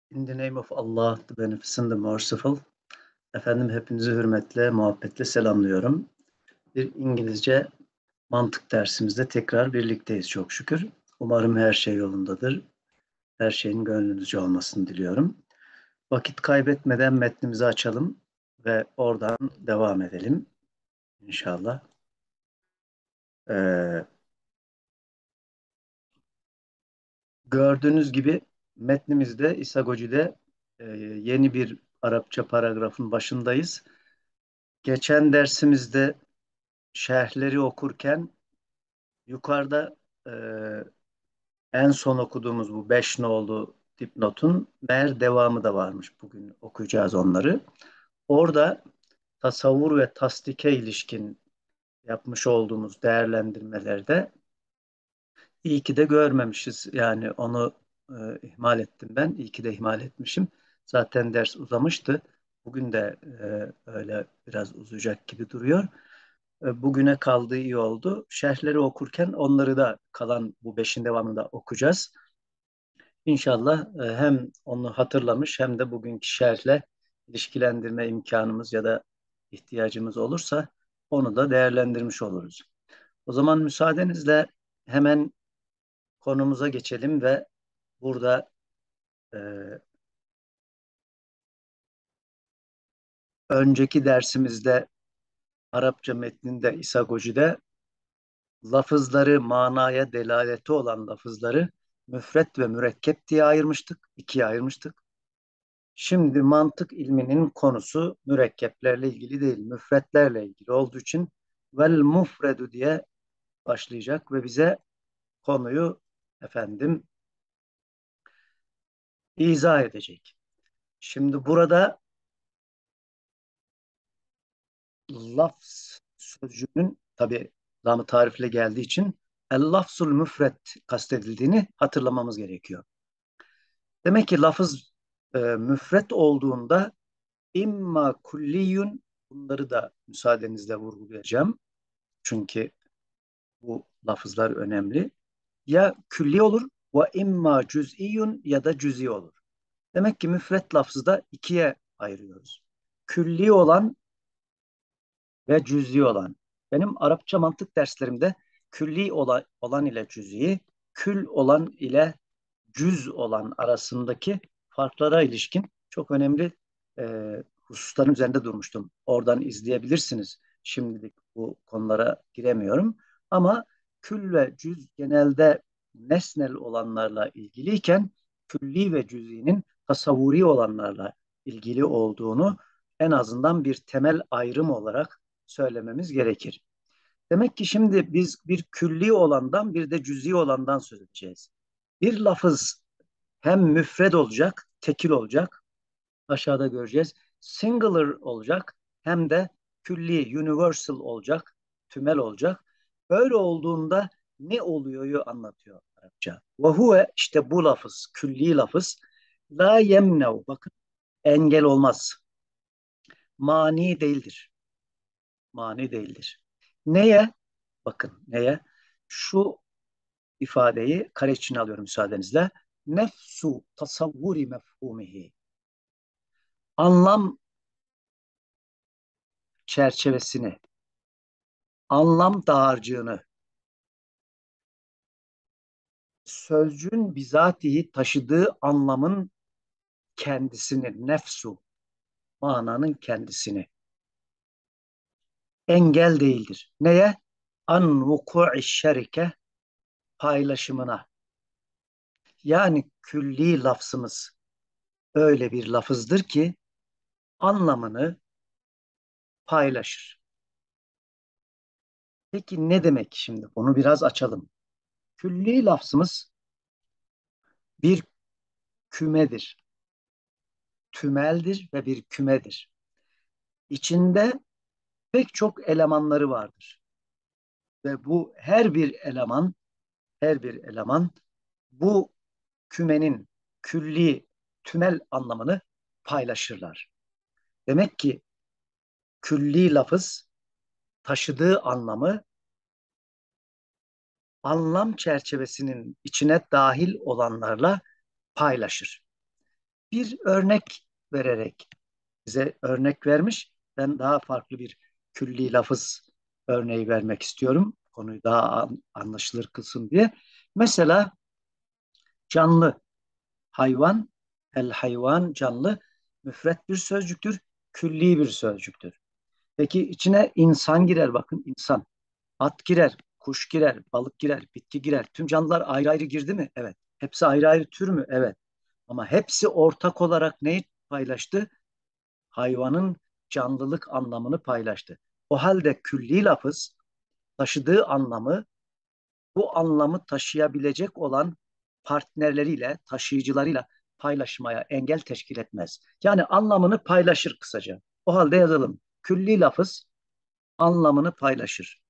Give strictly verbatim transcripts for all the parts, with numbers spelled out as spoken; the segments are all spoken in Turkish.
In the name of Allah, the Beneficent, the Merciful. Efendim hepinizi hürmetle, muhabbetle selamlıyorum. Bir İngilizce mantık dersimizde tekrar birlikteyiz çok şükür. Umarım her şey yolundadır. Her şeyin gönlünüzce olmasını diliyorum. Vakit kaybetmeden metnimizi açalım ve oradan devam edelim inşallah. Ee, Gördüğünüz gibi metnimizde İsagoji'de e, yeni bir Arapça paragrafın başındayız. Geçen dersimizde şerhleri okurken yukarıda e, en son okuduğumuz bu beş nolu dipnotun meğer devamı da varmış. Bugün okuyacağız onları. Orada tasavvur ve tasdike ilişkin yapmış olduğumuz değerlendirmelerde iyi ki de görmemişiz. Yani onu e, ihmal ettim ben. İyi ki de ihmal etmişim. Zaten ders uzamıştı. Bugün de e, öyle biraz uzayacak gibi duruyor. E, bugüne kaldığı iyi oldu. Şerhleri okurken onları da kalan bu beşin devamını da okuyacağız. İnşallah e, hem onu hatırlamış hem de bugünkü şerhle ilişkilendirme imkanımız ya da ihtiyacımız olursa onu da değerlendirmiş oluruz. O zaman müsaadenizle hemen konumuza geçelim ve burada e, önceki dersimizde Arapça metninde İsagoji'de lafızları manaya delaleti olan lafızları müfret ve mürekkep diye ayırmıştık, ikiye ayırmıştık. Şimdi mantık ilminin konusu mürekkeplerle ilgili değil, müfretlerle ilgili olduğu için vel mufredu diye başlayacak ve bize konuyu efendim izah edecek. Şimdi burada lafz sözcüğünün tabi lam-ı tarifle geldiği için el lafzul müfret kastedildiğini hatırlamamız gerekiyor. Demek ki lafız e, müfret olduğunda imma kulliyun, bunları da müsaadenizle vurgulayacağım. Çünkü bu lafızlar önemli. Ya külli olur ve imma cüz'iyun ya da cüz'i olur. Demek ki müfret lafzı da ikiye ayırıyoruz. Külli olan ve cüz'i olan. Benim Arapça mantık derslerimde külli olan, olan ile cüz'i, kül olan ile cüz olan arasındaki farklara ilişkin çok önemli e, hususların üzerinde durmuştum. Oradan izleyebilirsiniz. Şimdilik bu konulara giremiyorum. Ama kül ve cüz genelde nesnel olanlarla ilgiliyken külli ve cüz'inin tasavvuri olanlarla ilgili olduğunu en azından bir temel ayrım olarak söylememiz gerekir. Demek ki şimdi biz bir külli olandan bir de cüz'i olandan söz edeceğiz. Bir lafız hem müfred olacak, tekil olacak, aşağıda göreceğiz. Singular olacak, hem de külli, universal olacak, tümel olacak. Böyle olduğunda ne oluyor'yu anlatıyor Arapça. Ve huve, işte bu lafız, külli lafız, la yemnev, bakın, engel olmaz. Mani değildir. Mani değildir. Neye? Bakın neye? Şu ifadeyi kare içine alıyorum müsaadenizle. Nefsu tasavvuri mefhumihi. Anlam çerçevesini, anlam dağarcığını, sözcüğün bizatihi taşıdığı anlamın kendisini, nefsu, mananın kendisini engel değildir. Neye? An vuku'i şerike, paylaşımına. Yani külli lafzımız öyle bir lafızdır ki anlamını paylaşır. Peki ne demek şimdi? Bunu biraz açalım. Külli lafzımız bir kümedir, tümeldir ve bir kümedir. İçinde pek çok elemanları vardır. Ve bu her bir eleman, her bir eleman bu kümenin külli, tümel anlamını paylaşırlar. Demek ki külli lafız taşıdığı anlamı anlam çerçevesinin içine dahil olanlarla paylaşır. Bir örnek vererek size örnek vermiş. Ben daha farklı bir külli lafız örneği vermek istiyorum. Konuyu daha an- anlaşılır kılsın diye. Mesela canlı, hayvan, el hayvan canlı müfret bir sözcüktür, külli bir sözcüktür. Peki içine insan girer, bakın insan. At girer, kuş girer, balık girer, bitki girer. Tüm canlılar ayrı ayrı girdi mi? Evet. Hepsi ayrı ayrı tür mü? Evet. Ama hepsi ortak olarak neyi paylaştı? Hayvanın canlılık anlamını paylaştı. O halde külli lafız taşıdığı anlamı bu anlamı taşıyabilecek olan partnerleriyle, taşıyıcılarıyla paylaşmaya engel teşkil etmez. Yani anlamını paylaşır kısaca. O halde yazalım. Külli lafız anlamını paylaşır.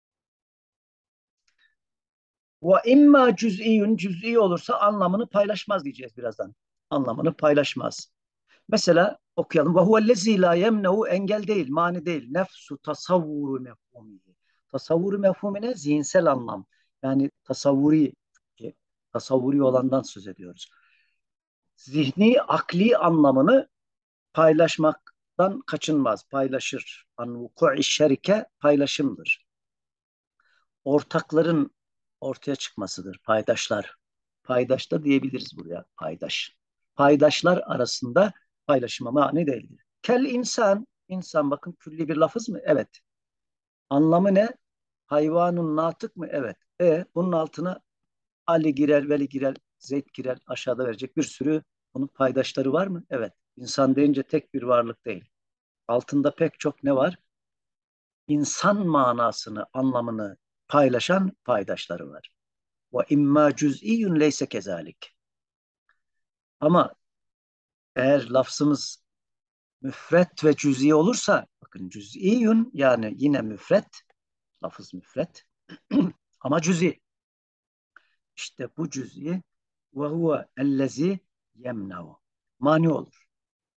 Ve imma cüz'iyyün, cüz'i olursa anlamını paylaşmaz diyeceğiz birazdan. Anlamını paylaşmaz. Mesela okuyalım. Ve huvellezî lâ yemnehu, engel değil, mani değil. Nefsu tasavvuru mefhumihi. Tasavvuru mefhumine zihinsel anlam. Yani tasavvuri, tasavvuri olandan söz ediyoruz. Zihni, akli anlamını paylaşmaktan kaçınmaz. Paylaşır. An vuku'i şerike paylaşımdır. Ortakların ortaya çıkmasıdır. Paydaşlar. Paydaş da diyebiliriz buraya. Paydaş. Paydaşlar arasında paylaşıma mani değildir. Kel insan. İnsan bakın külli bir lafız mı? Evet. Anlamı ne? Hayvanun natık mı? Evet. E bunun altına Ali girer, Veli girer, Zeyd girer. Aşağıda verecek bir sürü onun paydaşları var mı? Evet. İnsan deyince tek bir varlık değil. Altında pek çok ne var? İnsan manasını, anlamını paylaşan paydaşları var. Ve imma cüz'iyyün leyse kezalik. Ama eğer lafzımız müfret ve cüz'i olursa, bakın cüz'iyyün yani yine müfret, lafız müfret ama cüz'i. İşte bu cüz'i ve huve ellezi yemna'u. Mani olur.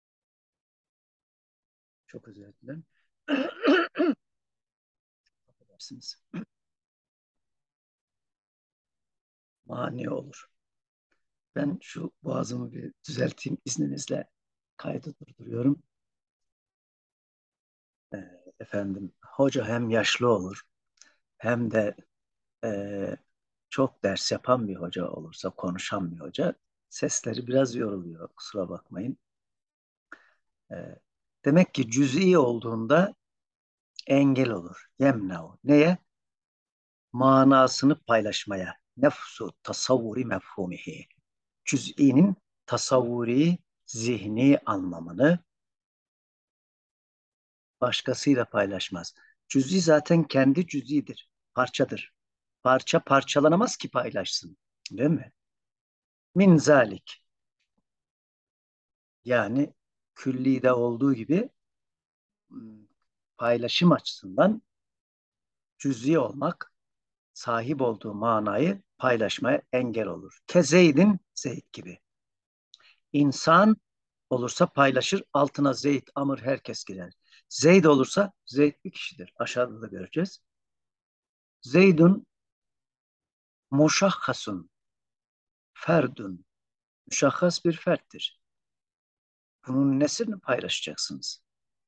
Çok özür dilerim. Affedersiniz. Mani olur. Ben şu boğazımı bir düzelteyim izninizle, kaydı durduruyorum. Ee, efendim, hoca hem yaşlı olur hem de e, çok ders yapan bir hoca olursa, konuşan bir hoca, sesleri biraz yoruluyor. Kusura bakmayın. E, demek ki cüz'i olduğunda engel olur. Yemna'u. Neye? Manasını paylaşmaya. Nefsu tasavvuri mefhumihi. Cüz'inin tasavvuri, zihni anlamını başkasıyla paylaşmaz. Cüz'i zaten kendi cüz'idir. Parçadır. Parça parçalanamaz ki paylaşsın. Değil mi? Min zalik. Yani küllide olduğu gibi paylaşım açısından cüz'i olmak sahip olduğu manayı paylaşmaya engel olur. Kezeydin Zeyd gibi. İnsan olursa paylaşır. Altına Zeyd, Amr herkes girer. Zeyd olursa Zeyd bir kişidir. Aşağıda da göreceğiz. Zeydun muşahhasun ferdun. Müşahhas bir ferttir. Bunun nesini paylaşacaksınız?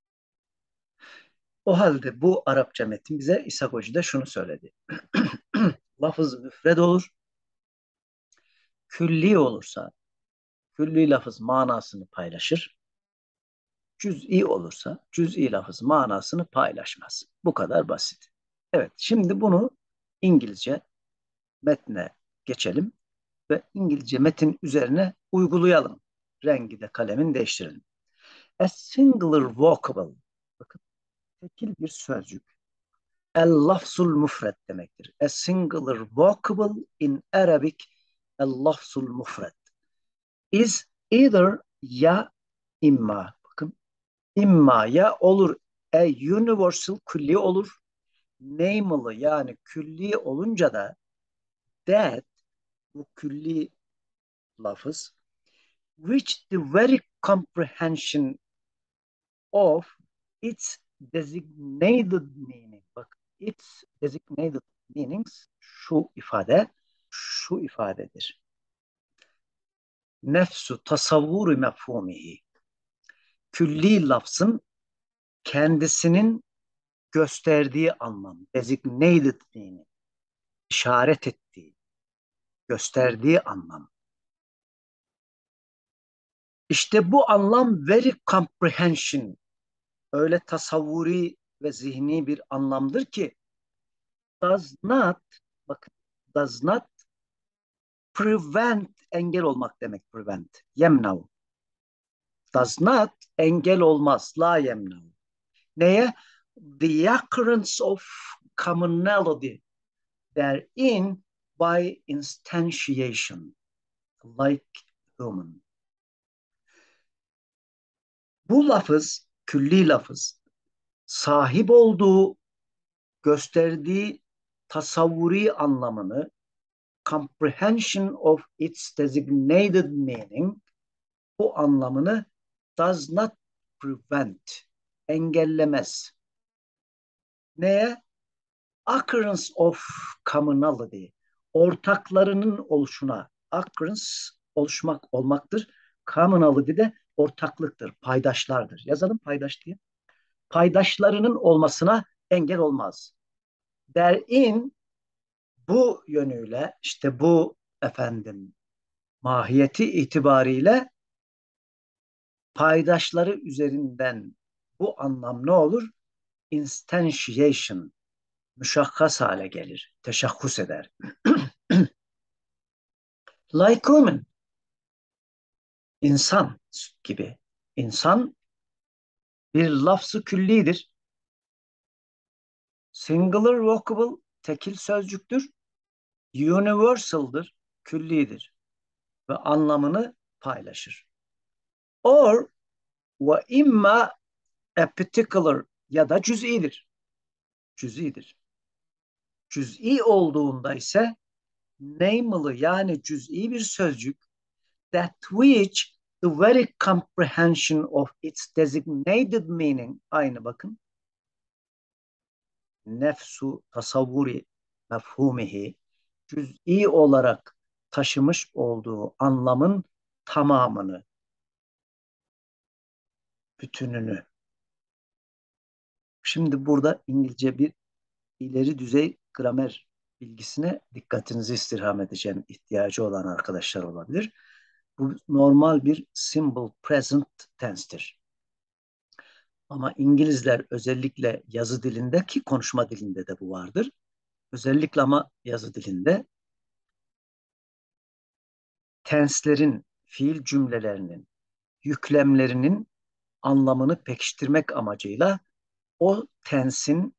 O halde bu Arapça metin bize İshak Hoca da şunu söyledi. Lafız müfred olur. Külli olursa külli lafız manasını paylaşır. Cüz'i olursa cüz'i lafız manasını paylaşmaz. Bu kadar basit. Evet, şimdi bunu İngilizce metne geçelim ve İngilizce metin üzerine uygulayalım. Rengi de kalemin değiştirelim. A singular vocable. Bakın, tekil bir sözcük. El lafzul mufred demektir. A singular vocable in Arabic, el lafzul mufred is either ya imma. Bakın, imma ya olur, a universal külli olur. Name'lı yani külli olunca da that, bu külli lafız, which the very comprehension of its designated meaning. Bak, its designated meanings şu ifade, şu ifadedir. nefsu tasavvuru mefhumihi. Külli lafzın kendisinin gösterdiği anlam, designated meaning, işaret ettiği, gösterdiği anlam. İşte bu anlam very comprehension, öyle tasavvuri ve zihni bir anlamdır ki does not, bakın, does not prevent, engel olmak demek prevent. Yemnav. Does not, engel olmaz. La yemnav. Neye? The occurrence of commonality therein by instantiation, like human. Bu lafız, külli lafız, sahip olduğu, gösterdiği tasavvuri anlamını, comprehension of its designated meaning, bu anlamını does not prevent, engellemez. Neye? Occurrence of commonality, ortaklarının oluşuna. Occurrence, oluşmak, olmaktır. Commonality de ortaklıktır, paydaşlardır. Yazalım paydaş diye. Paydaşlarının olmasına engel olmaz. Therein, bu yönüyle, işte bu efendim mahiyeti itibariyle paydaşları üzerinden bu anlam ne olur? Instantiation, müşakkas hale gelir, teşahhus eder. Like human, insan gibi. İnsan bir lafzı küllidir. Singular vocable, tekil sözcüktür. Universal'dır, küllidir. Ve anlamını paylaşır. Or ve imma a particular, ya da cüz'idir. Cüz'idir. Cüz'i olduğunda ise namely, yani cüz'i bir sözcük, that which the very comprehension of its designated meaning, aynı bakın, nefsu tasavvuri mefhumihi, cüz'i olarak taşımış olduğu anlamın tamamını, bütününü. Şimdi burada İngilizce bir ileri düzey gramer bilgisine dikkatinizi istirham edeceğim, ihtiyacı olan arkadaşlar olabilir. Bu normal bir simple present tense'tir. Ama İngilizler özellikle yazı dilinde, ki konuşma dilinde de bu vardır. Özellikle ama yazı dilinde tenslerin, fiil cümlelerinin, yüklemlerinin anlamını pekiştirmek amacıyla o tensin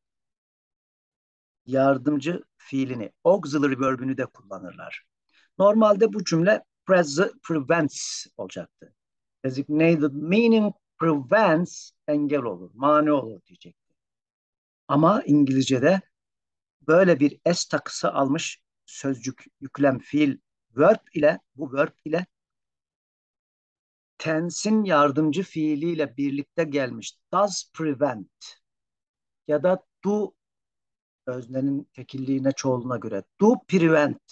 yardımcı fiilini, auxiliary verb'ünü de kullanırlar. Normalde bu cümle prevents olacaktı. Designated meaning prevents, engel olur, mani olur diyecekti. Ama İngilizce'de böyle bir s takısı almış sözcük, yüklem, fiil, verb ile, bu verb ile tensin yardımcı fiiliyle birlikte gelmiş does prevent ya da do, öznenin tekilliğine, çoğuluna göre do prevent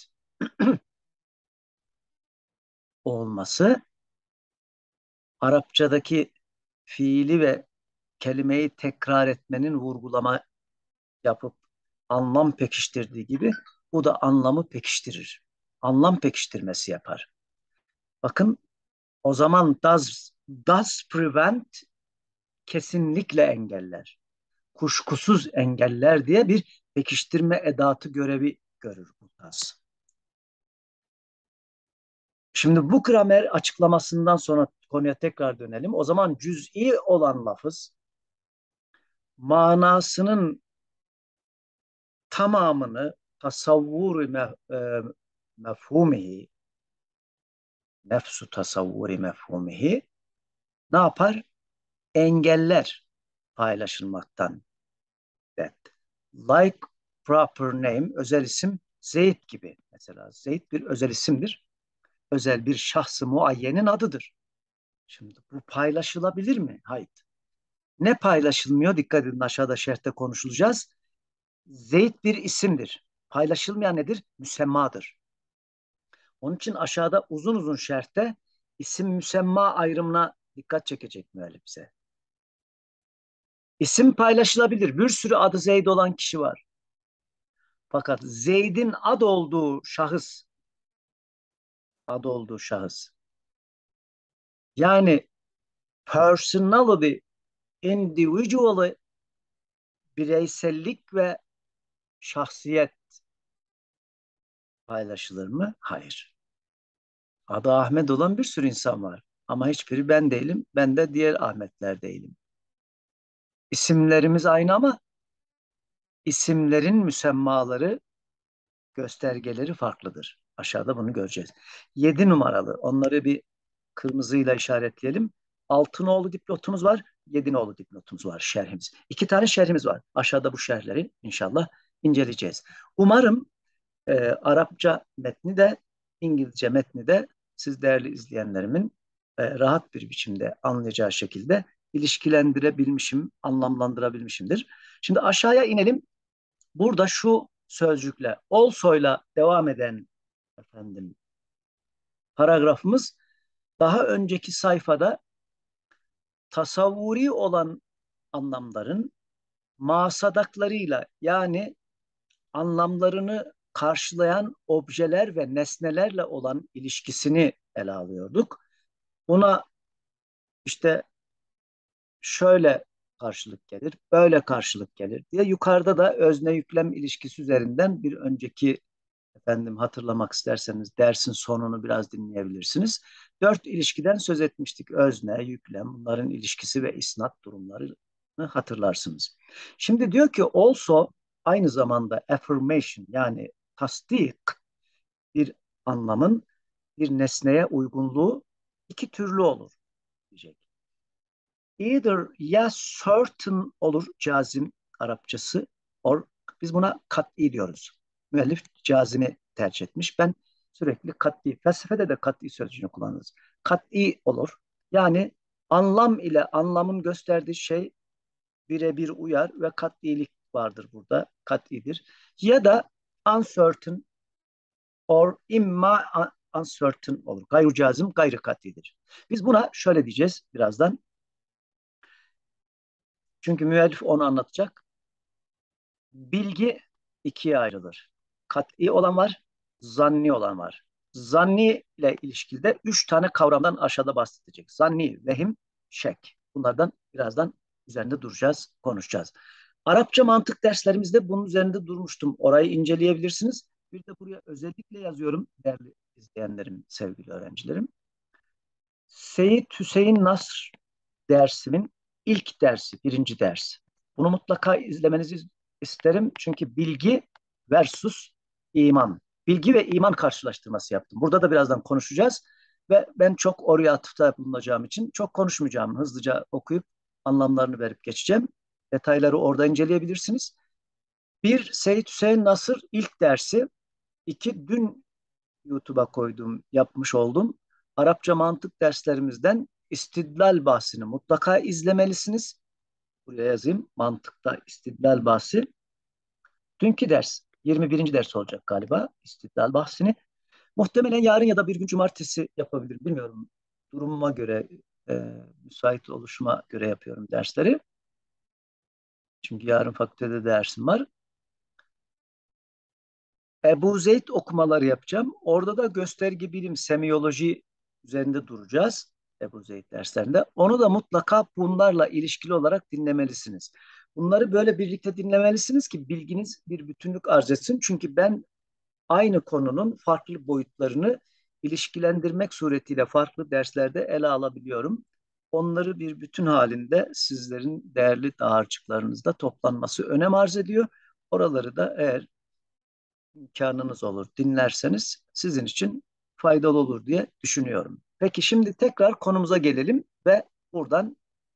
olması, Arapçadaki fiili ve kelimeyi tekrar etmenin vurgulama yapıp anlam pekiştirdiği gibi bu da anlamı pekiştirir. Anlam pekiştirmesi yapar. Bakın, o zaman does, does prevent kesinlikle engeller, kuşkusuz engeller diye bir pekiştirme edatı görevi görür bu does. Şimdi bu gramer açıklamasından sonra konuya tekrar dönelim. O zaman cüz'i olan lafız manasının tamamını tasavvur mef, e, mefhumihi, nefsu tasavvuri mefhumihi ne yapar? Engeller paylaşılmaktan. That. Like proper name, özel isim Zeyd gibi. Mesela Zeyd bir özel isimdir. Özel bir şahsı muayyenin adıdır. Şimdi bu paylaşılabilir mi? Hayır. Ne paylaşılmıyor? Dikkat edin, aşağıda şerhte konuşulacağız. Zeyd bir isimdir. Paylaşılmayan nedir? Müsemmadır. Onun için aşağıda uzun uzun şerhte isim müsemma ayrımına dikkat çekecek müellif bize. İsim paylaşılabilir. Bir sürü adı Zeyd olan kişi var. Fakat Zeyd'in ad olduğu şahıs, ad olduğu şahıs. Yani personality, individual'ı, bireysellik ve şahsiyet paylaşılır mı? Hayır. Adı Ahmet olan bir sürü insan var. Ama hiçbiri ben değilim, ben de diğer Ahmetler değilim. İsimlerimiz aynı ama isimlerin müsemmaları, göstergeleri farklıdır. Aşağıda bunu göreceğiz. Yedi numaralı, onları bir kırmızıyla işaretleyelim. Altı nolu dipnotumuz var, yedi nolu dipnotumuz var, şerhimiz. İki tane şerhimiz var. Aşağıda bu şerhleri inşallah inceleyeceğiz. Umarım e, Arapça metni de İngilizce metni de siz değerli izleyenlerimin e, rahat bir biçimde anlayacağı şekilde ilişkilendirebilmişim, anlamlandırabilmişimdir. Şimdi aşağıya inelim. Burada şu sözcükle, also'yla devam eden efendim paragrafımız daha önceki sayfada tasavvuri olan anlamların masadaklarıyla, yani anlamlarını karşılayan objeler ve nesnelerle olan ilişkisini ele alıyorduk. Buna işte şöyle karşılık gelir, böyle karşılık gelir diye yukarıda da özne yüklem ilişkisi üzerinden bir önceki efendim hatırlamak isterseniz dersin sonunu biraz dinleyebilirsiniz. Dört ilişkiden söz etmiştik. Özne, yüklem, bunların ilişkisi ve isnat durumlarını hatırlarsınız. Şimdi diyor ki also aynı zamanda affirmation, yani tasdik, bir anlamın bir nesneye uygunluğu iki türlü olur diyecek. Either ya certain olur cazim Arapçası, or biz buna kat'i diyoruz. Müellif cazimi tercih etmiş. Ben sürekli kat'i, felsefede de kat'i sözcüğünü kullanırız. Kat'i olur. Yani anlam ile anlamın gösterdiği şey birebir uyar ve kat'ilik vardır burada. Kat'idir. Ya da uncertain or imma uncertain olur. Gayru cazim, gayrı kat'idir. Biz buna şöyle diyeceğiz birazdan. Çünkü müellif onu anlatacak. Bilgi ikiye ayrılır. Kat'i olan var, zanni olan var. Zanni ile ilişkili de üç tane kavramdan aşağıda bahsedecek. Zanni, vehim, şek. Bunlardan birazdan üzerinde duracağız, konuşacağız. Arapça mantık derslerimizde bunun üzerinde durmuştum. Orayı inceleyebilirsiniz. Bir de buraya özellikle yazıyorum değerli izleyenlerim, sevgili öğrencilerim. Seyit Hüseyin Nasr dersimin ilk dersi, birinci ders. Bunu mutlaka izlemenizi isterim. Çünkü bilgi versus iman. Bilgi ve iman karşılaştırması yaptım. Burada da birazdan konuşacağız. Ve ben çok oraya atıfta bulunacağım için çok konuşmayacağım. Hızlıca okuyup anlamlarını verip geçeceğim. Detayları orada inceleyebilirsiniz. Bir, Seyit Hüseyin Nasır ilk dersi. İki, dün YouTube'a koyduğum, yapmış olduğum Arapça mantık derslerimizden istidlal bahsini mutlaka izlemelisiniz. Buraya yazayım. Mantıkta istidlal bahsi. Dünkü ders, yirmi birinci ders olacak galiba istidlal bahsini. Muhtemelen yarın ya da bir gün cumartesi yapabilirim. Bilmiyorum. Durumuma göre, e, müsait oluşuma göre yapıyorum dersleri. Çünkü yarın fakültede dersim var. Ebu Zeyd okumaları yapacağım. Orada da gösterge bilim, semiyoloji üzerinde duracağız. Ebu Zeyd derslerinde. Onu da mutlaka bunlarla ilişkili olarak dinlemelisiniz. Bunları böyle birlikte dinlemelisiniz ki bilginiz bir bütünlük arz etsin. Çünkü ben aynı konunun farklı boyutlarını ilişkilendirmek suretiyle farklı derslerde ele alabiliyorum. Onları bir bütün halinde sizlerin değerli dağarcıklarınızda toplanması önem arz ediyor. Oraları da eğer imkanınız olur, dinlerseniz sizin için faydalı olur diye düşünüyorum. Peki şimdi tekrar konumuza gelelim ve buradan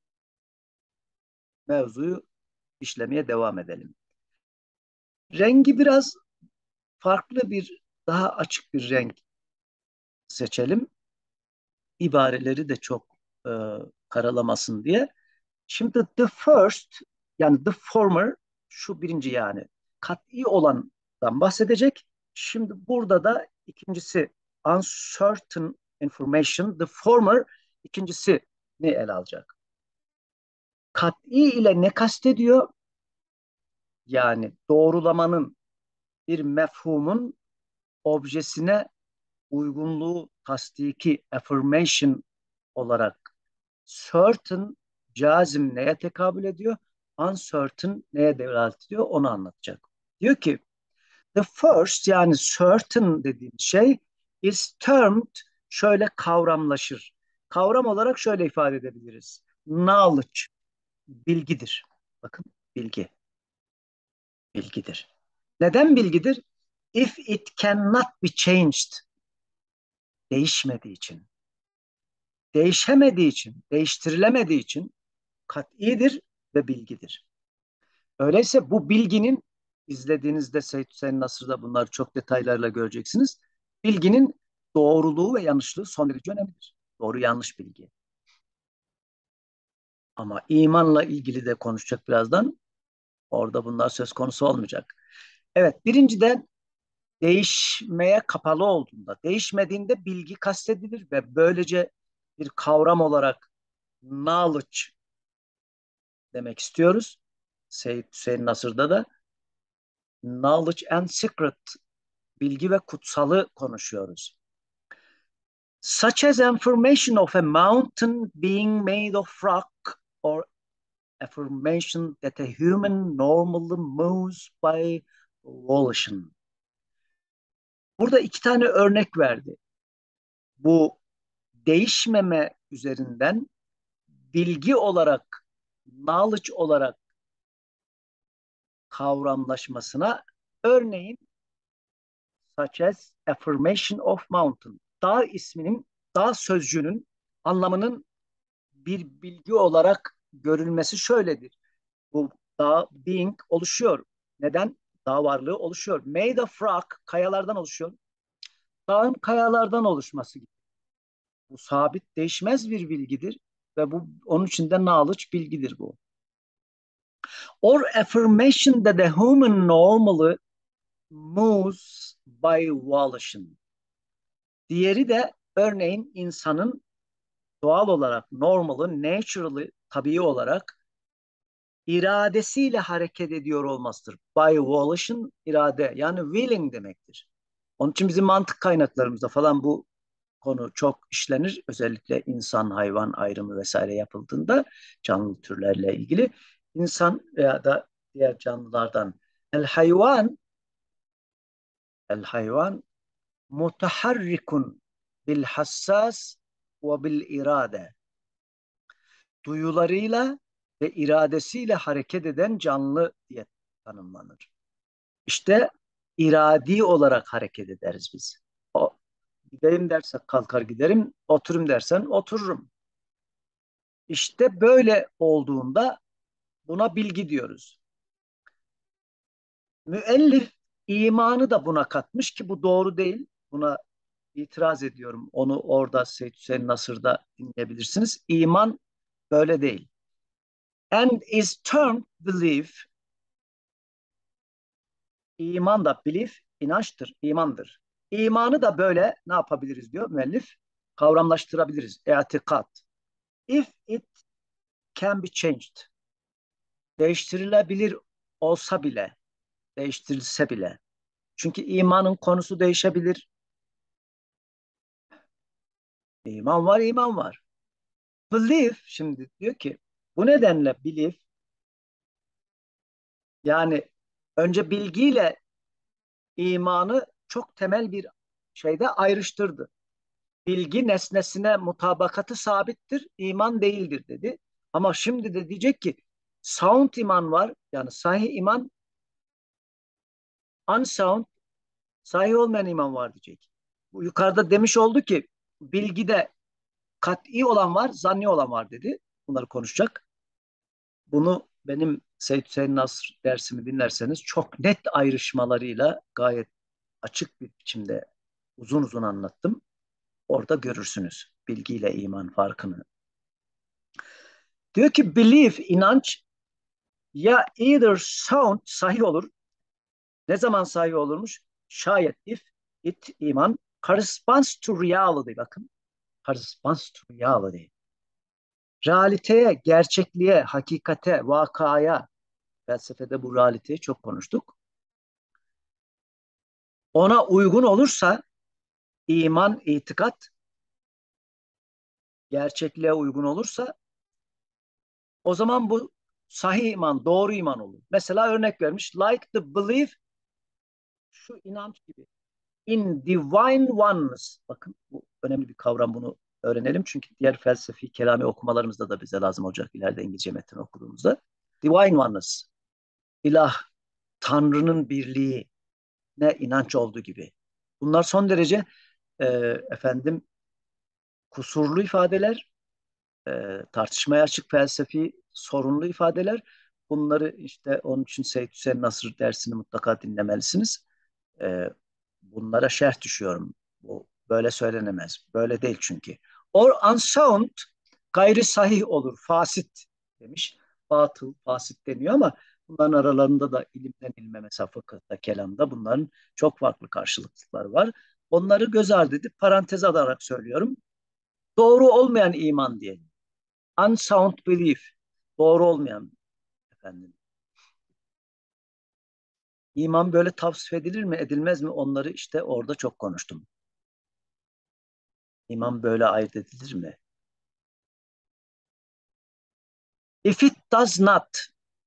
mevzuyu işlemeye devam edelim. Rengi biraz farklı bir, daha açık bir renk seçelim. İbareleri de çok e, karalamasın diye. Şimdi the first, yani the former, şu birinci, yani kat'i olandan bahsedecek. Şimdi burada da ikincisi uncertain information. The former, ikincisi ne ele alacak? Kat'i ile ne kastediyor? Yani doğrulamanın, bir mefhumun objesine uygunluğu tasdiki affirmation olarak certain, cazim neye tekabül ediyor? Uncertain neye delalet ediyor? Onu anlatacak. Diyor ki the first, yani certain dediğim şey is termed, şöyle kavramlaşır. Kavram olarak şöyle ifade edebiliriz. Knowledge, bilgidir. Bakın, bilgi, bilgidir. Neden bilgidir? If it cannot be changed, değişmediği için, değişemediği için, değiştirilemediği için kat'idir ve bilgidir. Öyleyse bu bilginin, izlediğinizde Seyyid Hüseyin Nasır'da bunları çok detaylarla göreceksiniz. Bilginin doğruluğu ve yanlışlığı son derece önemlidir. Doğru yanlış bilgi. Ama imanla ilgili de konuşacak birazdan. Orada bunlar söz konusu olmayacak. Evet, birinciden değişmeye kapalı olduğunda, değişmediğinde bilgi kastedilir ve böylece bir kavram olarak knowledge demek istiyoruz. Seyyid Hüseyin Nasır'da da knowledge and secret, bilgi ve kutsalı konuşuyoruz. Such as affirmation of a mountain being made of rock or affirmation that a human normally moves by volition. Burada iki tane örnek verdi. Bu değişmeme üzerinden bilgi olarak, knowledge olarak kavramlaşmasına, örneğin such as affirmation of mountain. Dağ isminin, dağ sözcüğünün anlamının bir bilgi olarak görülmesi şöyledir. Bu dağ being oluşuyor. Neden? Dağ varlığı oluşuyor. Made of rock, kayalardan oluşuyor. Dağın kayalardan oluşması gibi. Bu sabit, değişmez bir bilgidir ve bu onun için de knowledge, bilgidir bu. Or affirmation that the human normally moves by volition. Diğeri de örneğin insanın doğal olarak, normalı, naturally, tabii olarak iradesiyle hareket ediyor olmasıdır. By volition, irade, yani willing demektir. Onun için bizim mantık kaynaklarımızda falan bu konu çok işlenir. Özellikle insan hayvan ayrımı vesaire yapıldığında canlı türlerle ilgili. İnsan veya da diğer canlılardan el hayvan, el hayvan mutaharrikun bil hassas ve bil irade. Duyularıyla ve iradesiyle hareket eden canlı diye tanımlanır. İşte iradi olarak hareket ederiz biz. O, gideyim dersek kalkar giderim, oturum dersen otururum. İşte böyle olduğunda buna bilgi diyoruz. Müellif imanı da buna katmış ki bu doğru değil. Buna itiraz ediyorum. Onu orada Seyyid Hüseyin Nasır'da dinleyebilirsiniz. İman böyle değil. And is termed belief. İman da belief, inançtır, imandır. İmanı da böyle ne yapabiliriz diyor müellif? Kavramlaştırabiliriz. İtikat. If it can be changed. Değiştirilebilir olsa bile, değiştirilse bile. Çünkü imanın konusu değişebilir. İman var, iman var. Belief, şimdi diyor ki bu nedenle belief, yani önce bilgiyle imanı çok temel bir şeyde ayrıştırdı. Bilgi nesnesine mutabakatı sabittir, iman değildir dedi. Ama şimdi de diyecek ki sound iman var, yani sahih iman, unsound, sahih olmayan iman var diyecek. Bu yukarıda demiş oldu ki bilgide kat'i olan var, zanni olan var dedi. Bunları konuşacak. Bunu benim Seyyid Hüseyin Nasr dersimi dinlerseniz çok net ayrışmalarıyla gayet açık bir biçimde uzun uzun anlattım. Orada görürsünüz bilgiyle iman farkını. Diyor ki belief, inanç ya either sound, sahih olur. Ne zaman sahih olurmuş? Şayet if it, iman corresponds to reality, bakın. corresponds to reality. Realiteye, gerçekliğe, hakikate, vakaya, felsefede bu realiteyi çok konuştuk. Ona uygun olursa iman, itikat, gerçekliğe uygun olursa o zaman bu sahih iman, doğru iman olur. Mesela örnek vermiş. Like the belief, şu inanç gibi. In divine oneness. Bakın bu önemli bir kavram, bunu öğrenelim. Çünkü diğer felsefi, kelami okumalarımızda da bize lazım olacak ileride İngilizce metin okuduğumuzda. Divine oneness. İlah, Tanrı'nın birliğine inanç olduğu gibi. Bunlar son derece e, efendim kusurlu ifadeler, e, tartışmaya açık felsefi sorunlu ifadeler. Bunları işte onun için Seyyid Hüseyin Nasır dersini mutlaka dinlemelisiniz. E, bunlara şerh düşüyorum. Bu böyle söylenemez. Böyle değil çünkü. Or unsound, gayri sahih olur, fasit demiş. Batıl, fasit deniyor ama bunların aralarında da ilimden ilme, mesela fıkıhta, kelamda bunların çok farklı karşılıkları var. Onları göz ardı edip parantez alarak söylüyorum. Doğru olmayan iman diyelim. Unsound belief. Doğru olmayan efendim. İman böyle tavsif edilir mi, edilmez mi? Onları işte orada çok konuştum. İman böyle ayırt edilir mi? If it does not,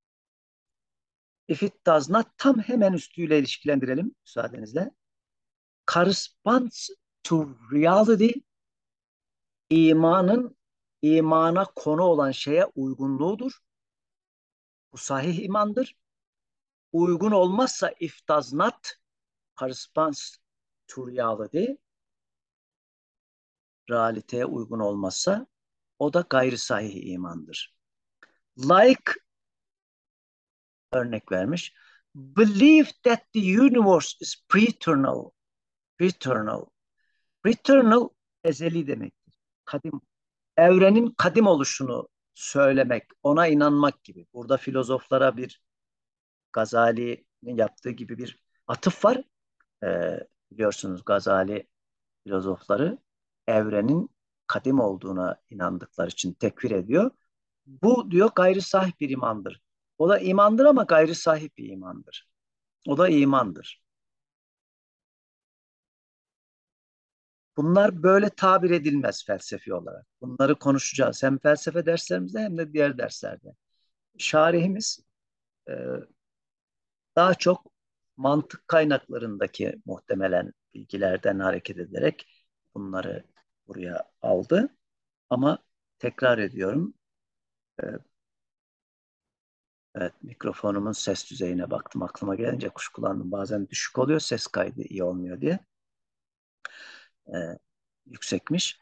if it does not, tam hemen üstüyle ilişkilendirelim müsaadenizle. Corresponds to reality, imanın imana konu olan şeye uygunluğudur. Bu sahih imandır. Uygun olmazsa if does not corresponds to reality, realiteye uygun olmazsa o da gayri sahih imandır. Like, örnek vermiş. Believe that the universe is pre-eternal. Pre-eternal. Pre-eternal ezeli demektir. Kadim. Evrenin kadim oluşunu söylemek, ona inanmak gibi. Burada filozoflara bir Gazali'nin yaptığı gibi bir atıf var. Ee, biliyorsunuz Gazali filozofları evrenin kadim olduğuna inandıkları için tekfir ediyor. Bu diyor gayri sahih bir imandır. O da imandır ama gayri sahih bir imandır. O da imandır. Bunlar böyle tabir edilmez felsefi olarak. Bunları konuşacağız hem felsefe derslerimizde hem de diğer derslerde. Şarihimiz e, daha çok mantık kaynaklarındaki muhtemelen bilgilerden hareket ederek bunları buraya aldı. Ama tekrar ediyorum, e, evet, mikrofonumun ses düzeyine baktım. Aklıma gelince kuşkulandım. Bazen düşük oluyor, ses kaydı iyi olmuyor diye. E, yüksekmiş.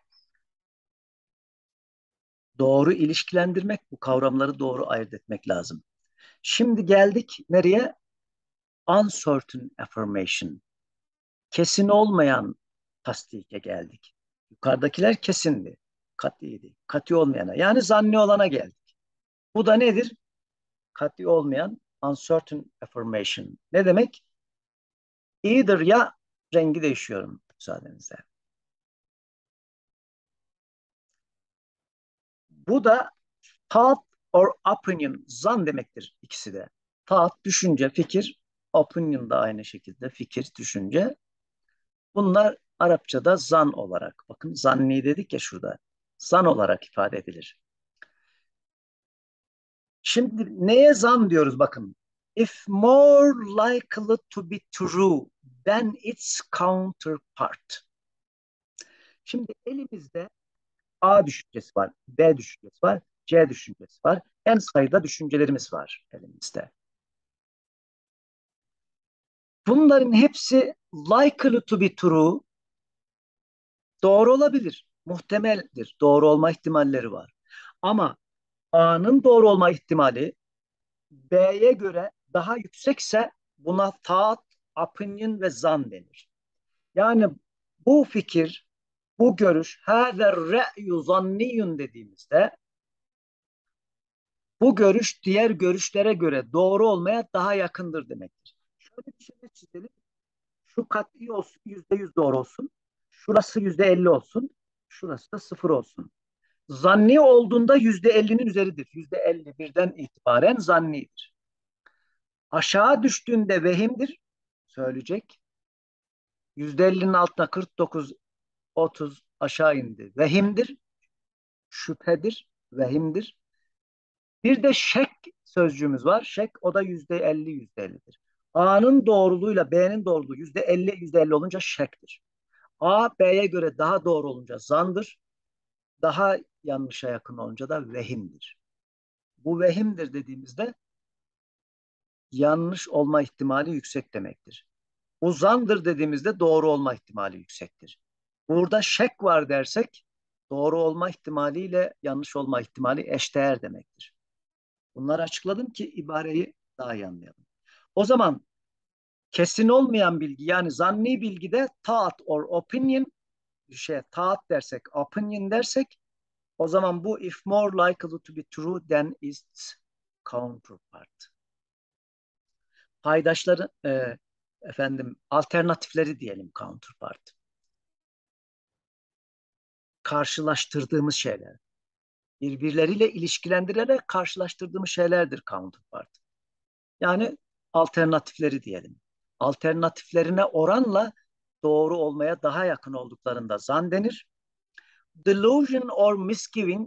Doğru ilişkilendirmek, bu kavramları doğru ayırt etmek lazım. Şimdi geldik nereye? Uncertain affirmation. Kesin olmayan tasdike geldik. Yukarıdakiler kesindi, katiydi. Kat'i olmayana, yani zanni olana geldik. Bu da nedir? Kat'i olmayan uncertain affirmation. Ne demek? Either, ya, rengi değişiyorum müsaadenizle. Bu da thought or opinion, zan demektir ikisi de. Thought, düşünce, fikir, opinion da aynı şekilde fikir, düşünce. Bunlar Arapçada zan olarak, bakın zanni dedik ya şurada, zan olarak ifade edilir. Şimdi neye zan diyoruz bakın. If more likely to be true than its counterpart. Şimdi elimizde A düşüncesi var, B düşüncesi var, C düşüncesi var. En sayıda düşüncelerimiz var elimizde. Bunların hepsi likely to be true, doğru olabilir, muhtemeldir, doğru olma ihtimalleri var. Ama A'nın doğru olma ihtimali B'ye göre daha yüksekse buna thought, opinion ve zan denir. Yani bu fikir, bu görüş, hâzer re'yu zanniyun dediğimizde bu görüş diğer görüşlere göre doğru olmaya daha yakındır demektir. Şöyle bir şey çizelim. Şu kat'i olsun, yüzde yüz doğru olsun. Şurası yüzde elli olsun. Şurası da sıfır olsun. Zanni olduğunda yüzde ellinin üzeridir. Yüzde elli birden itibaren zannidir. Aşağı düştüğünde vehimdir. Söyleyecek. Yüzde ellinin altına kırk dokuz, otuz aşağı indi. Vehimdir. Şüphedir. Vehimdir. Bir de şek sözcüğümüz var. Şek o da yüzde elli, yüzde ellidir. A'nın doğruluğuyla B'nin doğruluğu yüzde elli, yüzde elli olunca şektir. A, B'ye göre daha doğru olunca zandır. Daha yanlışa yakın olunca da vehimdir. Bu vehimdir dediğimizde yanlış olma ihtimali yüksek demektir. Uzandır dediğimizde doğru olma ihtimali yüksektir. Burada şek var dersek doğru olma ihtimaliyle yanlış olma ihtimali eşdeğer demektir. Bunları açıkladım ki ibareyi daha iyi anlayalım. O zaman kesin olmayan bilgi yani zanni bilgide thought or opinion bir şeye thought dersek opinion dersek o zaman bu if more likely to be true than its counterpart. Paydaşları e, efendim alternatifleri diyelim counterpart. Karşılaştırdığımız şeyler. Birbirleriyle ilişkilendirerek karşılaştırdığımız şeylerdir counterpart. Yani alternatifleri diyelim. Alternatiflerine oranla doğru olmaya daha yakın olduklarında zan denir. Delusion or misgiving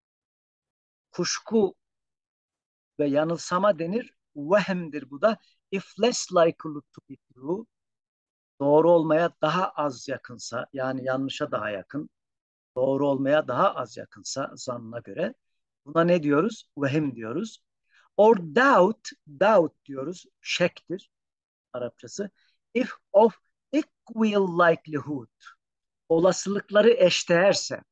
kuşku ve yanılsama denir. Vehemdir bu da. If less likely to be true doğru olmaya daha az yakınsa yani yanlışa daha yakın doğru olmaya daha az yakınsa zannına göre buna ne diyoruz? Vehim diyoruz. Or doubt, doubt diyoruz. Şektir Arapçası. If of equal likelihood olasılıkları eşdeğerse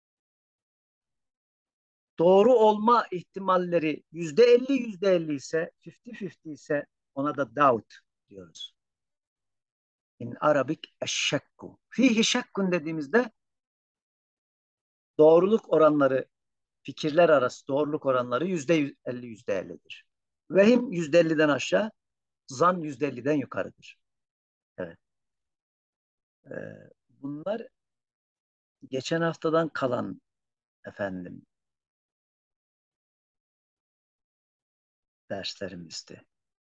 doğru olma ihtimalleri yüzde elli yüzde elli ise elli elli ise ona da doubt diyoruz. In Arabic eşşekku. Fihi şekkun dediğimizde doğruluk oranları fikirler arası doğruluk oranları yüzde elli yüzde ellidir. Vehim yüzde elliden aşağı, zan yüzde elliden yukarıdır. Evet. Ee, bunlar geçen haftadan kalan efendim derslerimizdi.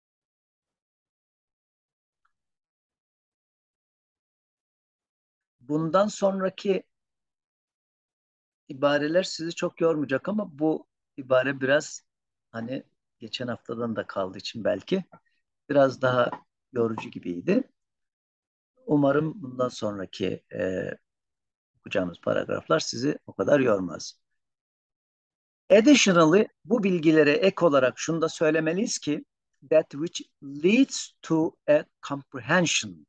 Bundan sonraki ibareler sizi çok yormayacak ama bu ibare biraz hani geçen haftadan da kaldığı için belki biraz daha yorucu gibiydi. Umarım bundan sonraki e, okuyacağımız paragraflar sizi o kadar yormaz. Additionally, bu bilgilere ek olarak şunu da söylemeliyiz ki that which leads to a comprehension.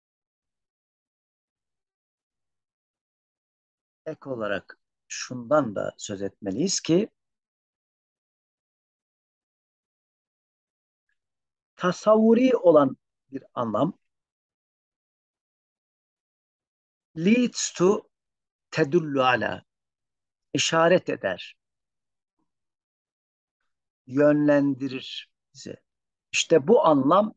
Ek olarak şundan da söz etmeliyiz ki tasavvuri olan bir anlam leads to tedullu ala işaret eder, yönlendirir bizi. İşte bu anlam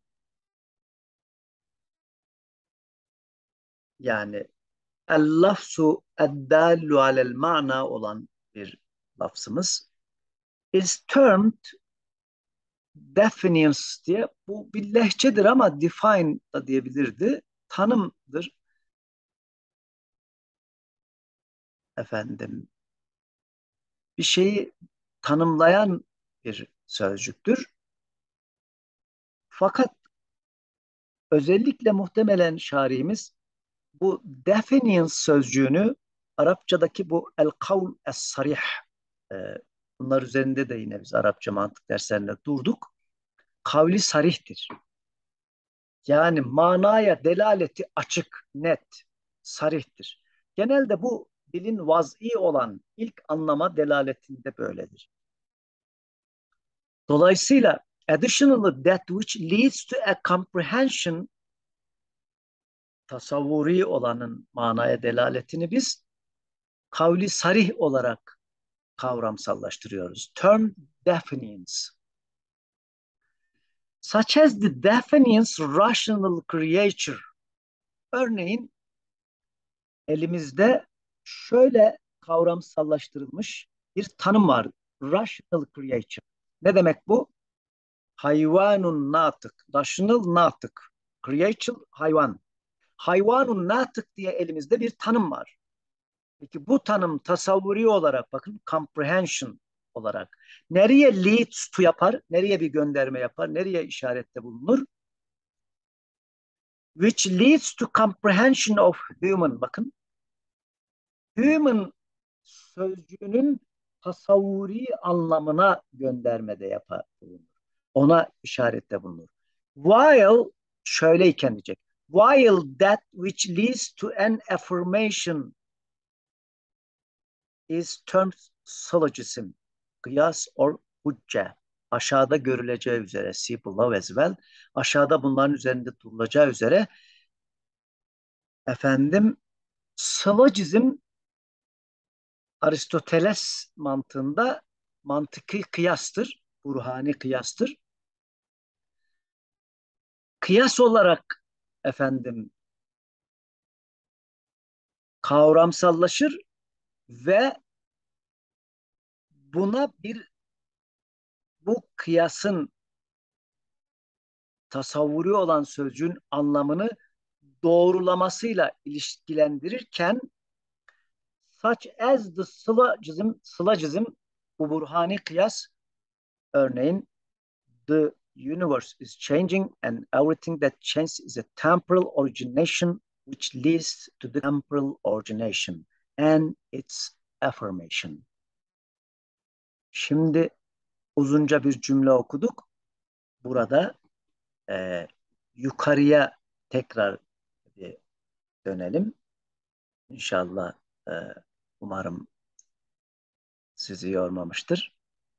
yani el-lafzu eddallu alel ma'na olan bir lafzımız is termed definitions diye bu bir lehçedir ama define da diyebilirdi. Tanımdır efendim. Bir şeyi tanımlayan bir sözcüktür. Fakat özellikle muhtemelen şarihimiz bu definitions sözcüğünü Arapçadaki bu el-kavl es-sarih e, bunlar üzerinde de yine biz Arapça mantık derslerinde durduk. Kavli sarihtir. Yani manaya delaleti açık, net, sarihtir. Genelde bu dilin vaz'i olan ilk anlama delaletinde böyledir. Dolayısıyla additionally that which leads to a comprehension tasavvuri olanın manaya delaletini biz kavli sarih olarak kavramsallaştırıyoruz. Term definitions. Such as the definitions rational creature. Örneğin elimizde şöyle kavramsallaştırılmış bir tanım var. Rational creature. Ne demek bu? Hayvanun natık. Rational natık. Creature hayvan. Hayvanun natık diye elimizde bir tanım var. Peki bu tanım tasavvuri olarak bakın comprehension olarak nereye leads to yapar? Nereye bir gönderme yapar? Nereye işarette bulunur? Which leads to comprehension of human. Bakın human sözcüğünün tasavvuri anlamına göndermede yapar. Ona işarette bulunur. While şöyleyken diyecek. While that which leads to an affirmation is termed syllogism, kıyas or hücce. Aşağıda görüleceği üzere, see below as well. Aşağıda bunların üzerinde durulacağı üzere efendim syllogism Aristoteles mantığında mantıki kıyastır, burhani kıyastır. Kıyas olarak efendim kavramsallaşır ve buna bir bu kıyasın tasavvuri olan sözcüğün anlamını doğrulamasıyla ilişkilendirirken such as the syllogism, syllogism bu burhani kıyas örneğin the universe is changing and everything that changes is a temporal origination which leads to the temporal origination and its affirmation. Şimdi uzunca bir cümle okuduk. Burada e, yukarıya tekrar bir dönelim. İnşallah e, umarım sizi yormamıştır.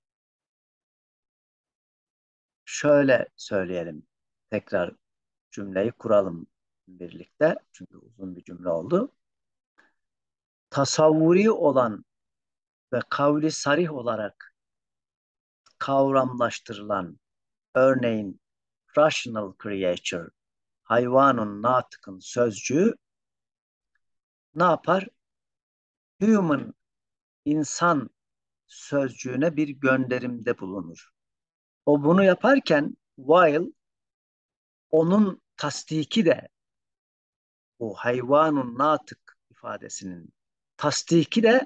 Şöyle söyleyelim. Tekrar cümleyi kuralım birlikte. Çünkü uzun bir cümle oldu. Tasavvuri olan ve kavli sarih olarak kavramlaştırılan örneğin rational creature, hayvanun natıkın sözcüğü ne yapar? Human, insan sözcüğüne bir gönderimde bulunur. O bunu yaparken while onun tasdiki de bu hayvanun natık ifadesinin tasdiki de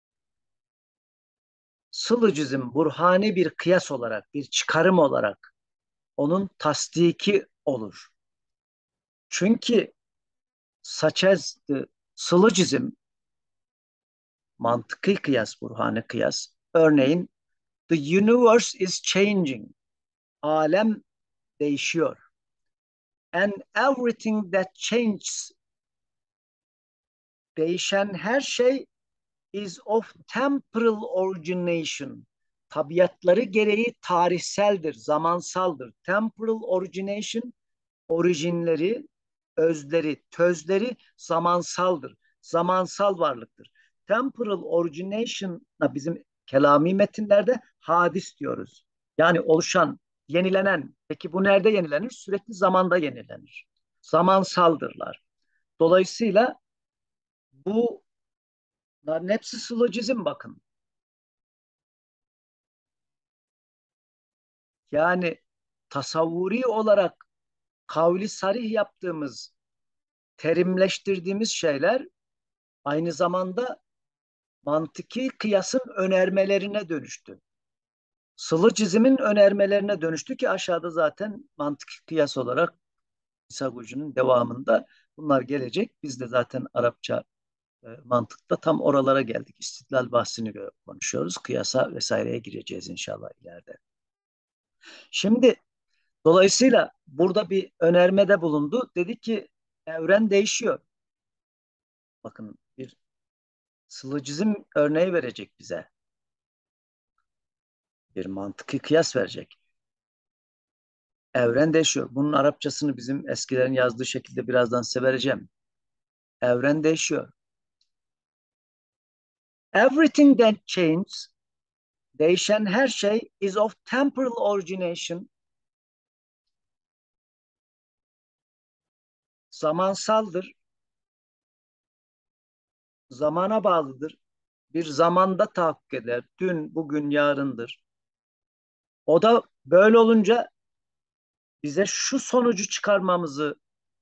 sılocizm burhani bir kıyas olarak, bir çıkarım olarak onun tasdiki olur. Çünkü such as the syllogism mantıki kıyas, burhani kıyas. Örneğin the universe is changing. Alem değişiyor. And everything that changes değişen her şey is of temporal origination. Tabiatları gereği tarihseldir, zamansaldır. Temporal origination, orijinleri, özleri, tözleri zamansaldır. Zamansal varlıktır. Temporal origination'a bizim kelami metinlerde hadis diyoruz. Yani oluşan, yenilenen. Peki bu nerede yenilenir? Sürekli zamanda yenilenir. Zamansaldırlar. Dolayısıyla bunların hepsi silojizm bakın. Yani tasavvuri olarak kavli sarih yaptığımız, terimleştirdiğimiz şeyler aynı zamanda mantıki kıyasın önermelerine dönüştü. Sılı çizimin önermelerine dönüştü ki aşağıda zaten mantıki kıyas olarak İsa Gucu'nun devamında bunlar gelecek. Biz de zaten Arapça e, mantıkta tam oralara geldik. İstiklal bahsini konuşuyoruz. Kıyasa vesaireye gireceğiz inşallah ileride. Şimdi dolayısıyla burada bir önermede bulundu. Dedi ki evren değişiyor. Bakın bir sılocizm örneği verecek bize. Bir mantıki kıyas verecek. Evren değişiyor. Bunun Arapçasını bizim eskilerin yazdığı şekilde birazdan size vereceğim. Evren değişiyor. Everything that changes, değişen her şey is of temporal origination, zamansaldır. zamana bağlıdır. Bir zamanda tahakkuk eder. Dün, bugün, yarındır. O da böyle olunca bize şu sonucu çıkarmamızı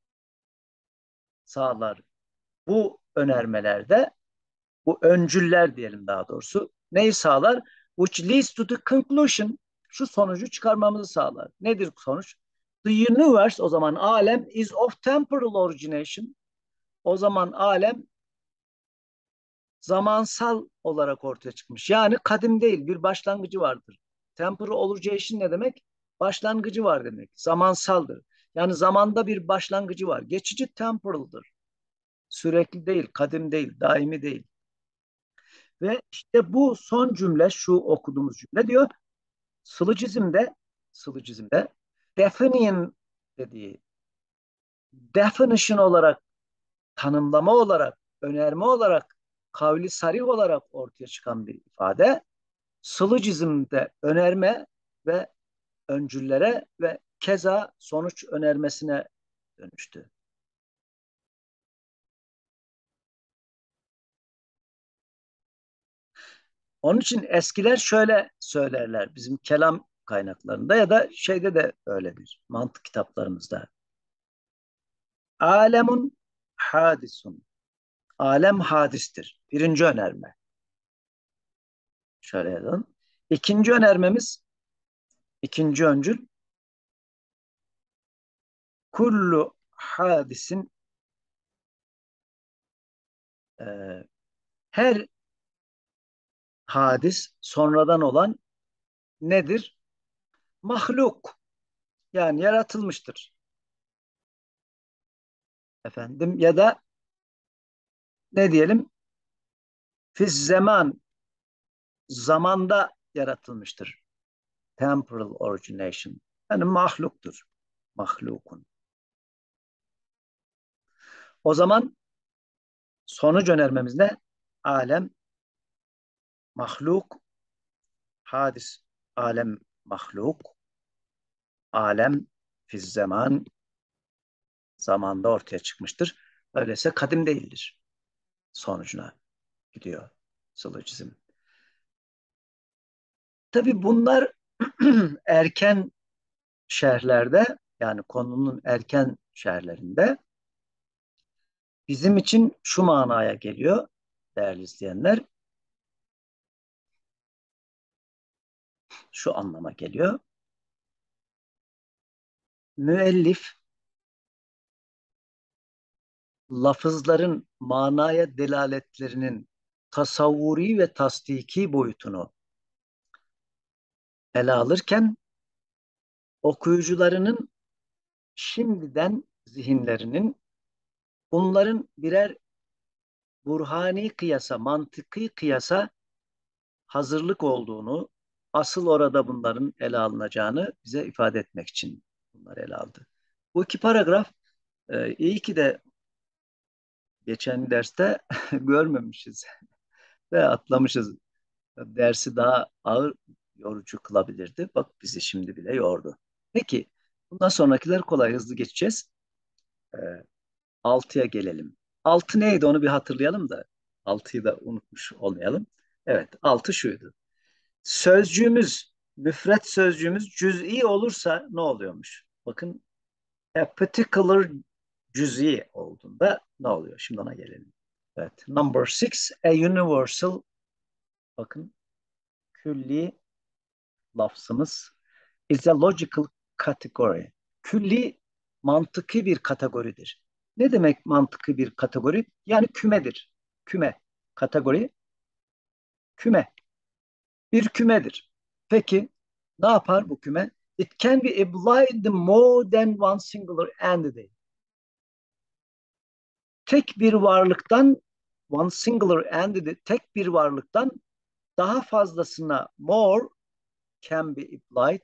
sağlar. Bu önermelerde, bu öncüller diyelim daha doğrusu, neyi sağlar? Which leads to the conclusion. Şu sonucu çıkarmamızı sağlar. Nedir bu sonuç? The universe, o zaman alem, is of temporal origination. O zaman alem zamansal olarak ortaya çıkmış. Yani kadim değil, bir başlangıcı vardır. Temporal origination ne demek? Başlangıcı var demek. Zamansaldır. Yani zamanda bir başlangıcı var. Geçici temporaldır. Sürekli değil, kadim değil, daimi değil. Ve işte bu son cümle, şu okuduğumuz cümle diyor, sılacizmde, sılacizmde definition dediği, definition olarak, tanımlama olarak, önerme olarak, kavli sarih olarak ortaya çıkan bir ifade, sılacizmde önerme ve öncüllere ve keza sonuç önermesine dönüştü. Onun için eskiler şöyle söylerler bizim kelam kaynaklarında ya da şeyde de öyledir, mantık kitaplarımızda. Alemun hadisun. Alem hadistir. Birinci önerme. Şöyle yazalım. İkinci önermemiz, ikinci öncül, kullu hadisin, e, her hadis sonradan olan nedir? Mahluk. Yani yaratılmıştır. Efendim, ya da ne diyelim? Fiz zaman, zamanda yaratılmıştır. Temporal origination. Yani mahluktur. Mahlukun. O zaman sonuç önermemiz ne? Alem mahluk, hadis, alem mahluk, alem fiz zaman, zamanda ortaya çıkmıştır. Öyleyse kadim değildir. Sonucuna gidiyor silojizm. Tabii bunlar erken şerhlerde, yani konunun erken şerhlerinde bizim için şu manaya geliyor değerli izleyenler, şu anlama geliyor. Müellif lafızların manaya delaletlerinin tasavvuri ve tasdiki boyutunu ele alırken okuyucularının şimdiden zihinlerinin bunların birer burhani kıyasa, mantıki kıyasa hazırlık olduğunu, asıl orada bunların ele alınacağını bize ifade etmek için bunları ele aldı. Bu iki paragraf e, iyi ki de geçen derste görmemişiz ve atlamışız. Dersi daha ağır, yorucu kılabilirdi. Bak bizi şimdi bile yordu. Peki, bundan sonrakiler kolay, hızlı geçeceğiz. E, altıya gelelim. Altı neydi onu bir hatırlayalım da altıyı da unutmuş olmayalım. Evet, altı şuydu. Sözcüğümüz, müfret sözcüğümüz cüz'i olursa ne oluyormuş? Bakın, a particular cüz'i olduğunda ne oluyor? Şimdi ona gelelim. Evet, number six, a universal, bakın, külli lafzımız is a logical category. Külli mantıki bir kategoridir. Ne demek mantıki bir kategori? Yani kümedir. Küme, kategori, küme. Bir kümedir. Peki ne yapar bu küme? It can be applied to more than one singular entity. Tek bir varlıktan, one singular entity, tek bir varlıktan daha fazlasına more can be applied,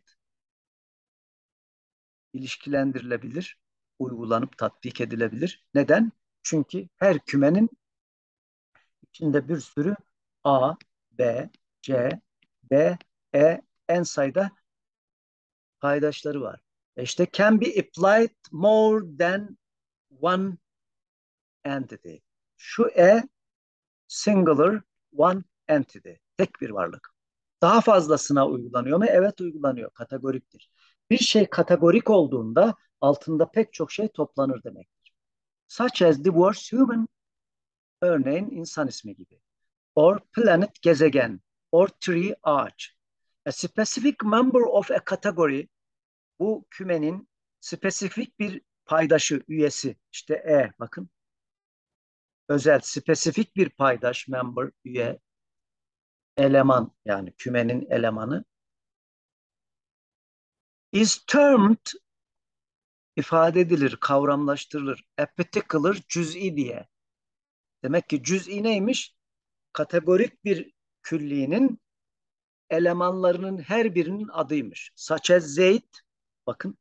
ilişkilendirilebilir, uygulanıp tatbik edilebilir. Neden? Çünkü her kümenin içinde bir sürü A, B, C, D, E, en sayıda paydaşları var. E İşte can be applied more than one entity. Şu E singular, one entity. Tek bir varlık. Daha fazlasına uygulanıyor mu? Evet, uygulanıyor. Kategoriktir. Bir şey kategorik olduğunda altında pek çok şey toplanır demektir. Such as the word human, örneğin insan ismi gibi. Or planet, gezegen. Or tree, ağaç. A specific member of a category, bu kümenin spesifik bir paydaşı, üyesi. İşte E, bakın. Özel, spesifik bir paydaş, member, üye, eleman, yani kümenin elemanı. Is termed, ifade edilir, kavramlaştırılır. A particular, cüz'i diye. Demek ki cüz'i neymiş? Kategorik bir küllinin elemanlarının her birinin adıymış. Such as Zeyd, bakın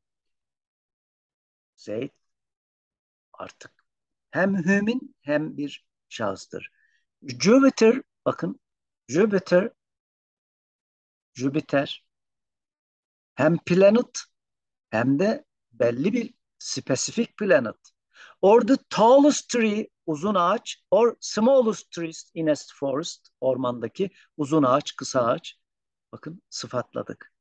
Zeyd artık hem hümin hem bir şahıstır. Jupiter, bakın Jupiter, Jupiter hem planet hem de belli bir spesifik planet. Or the tallest tree, uzun ağaç, or smallest trees in a forest, ormandaki uzun ağaç, kısa ağaç. Bakın sıfatladık.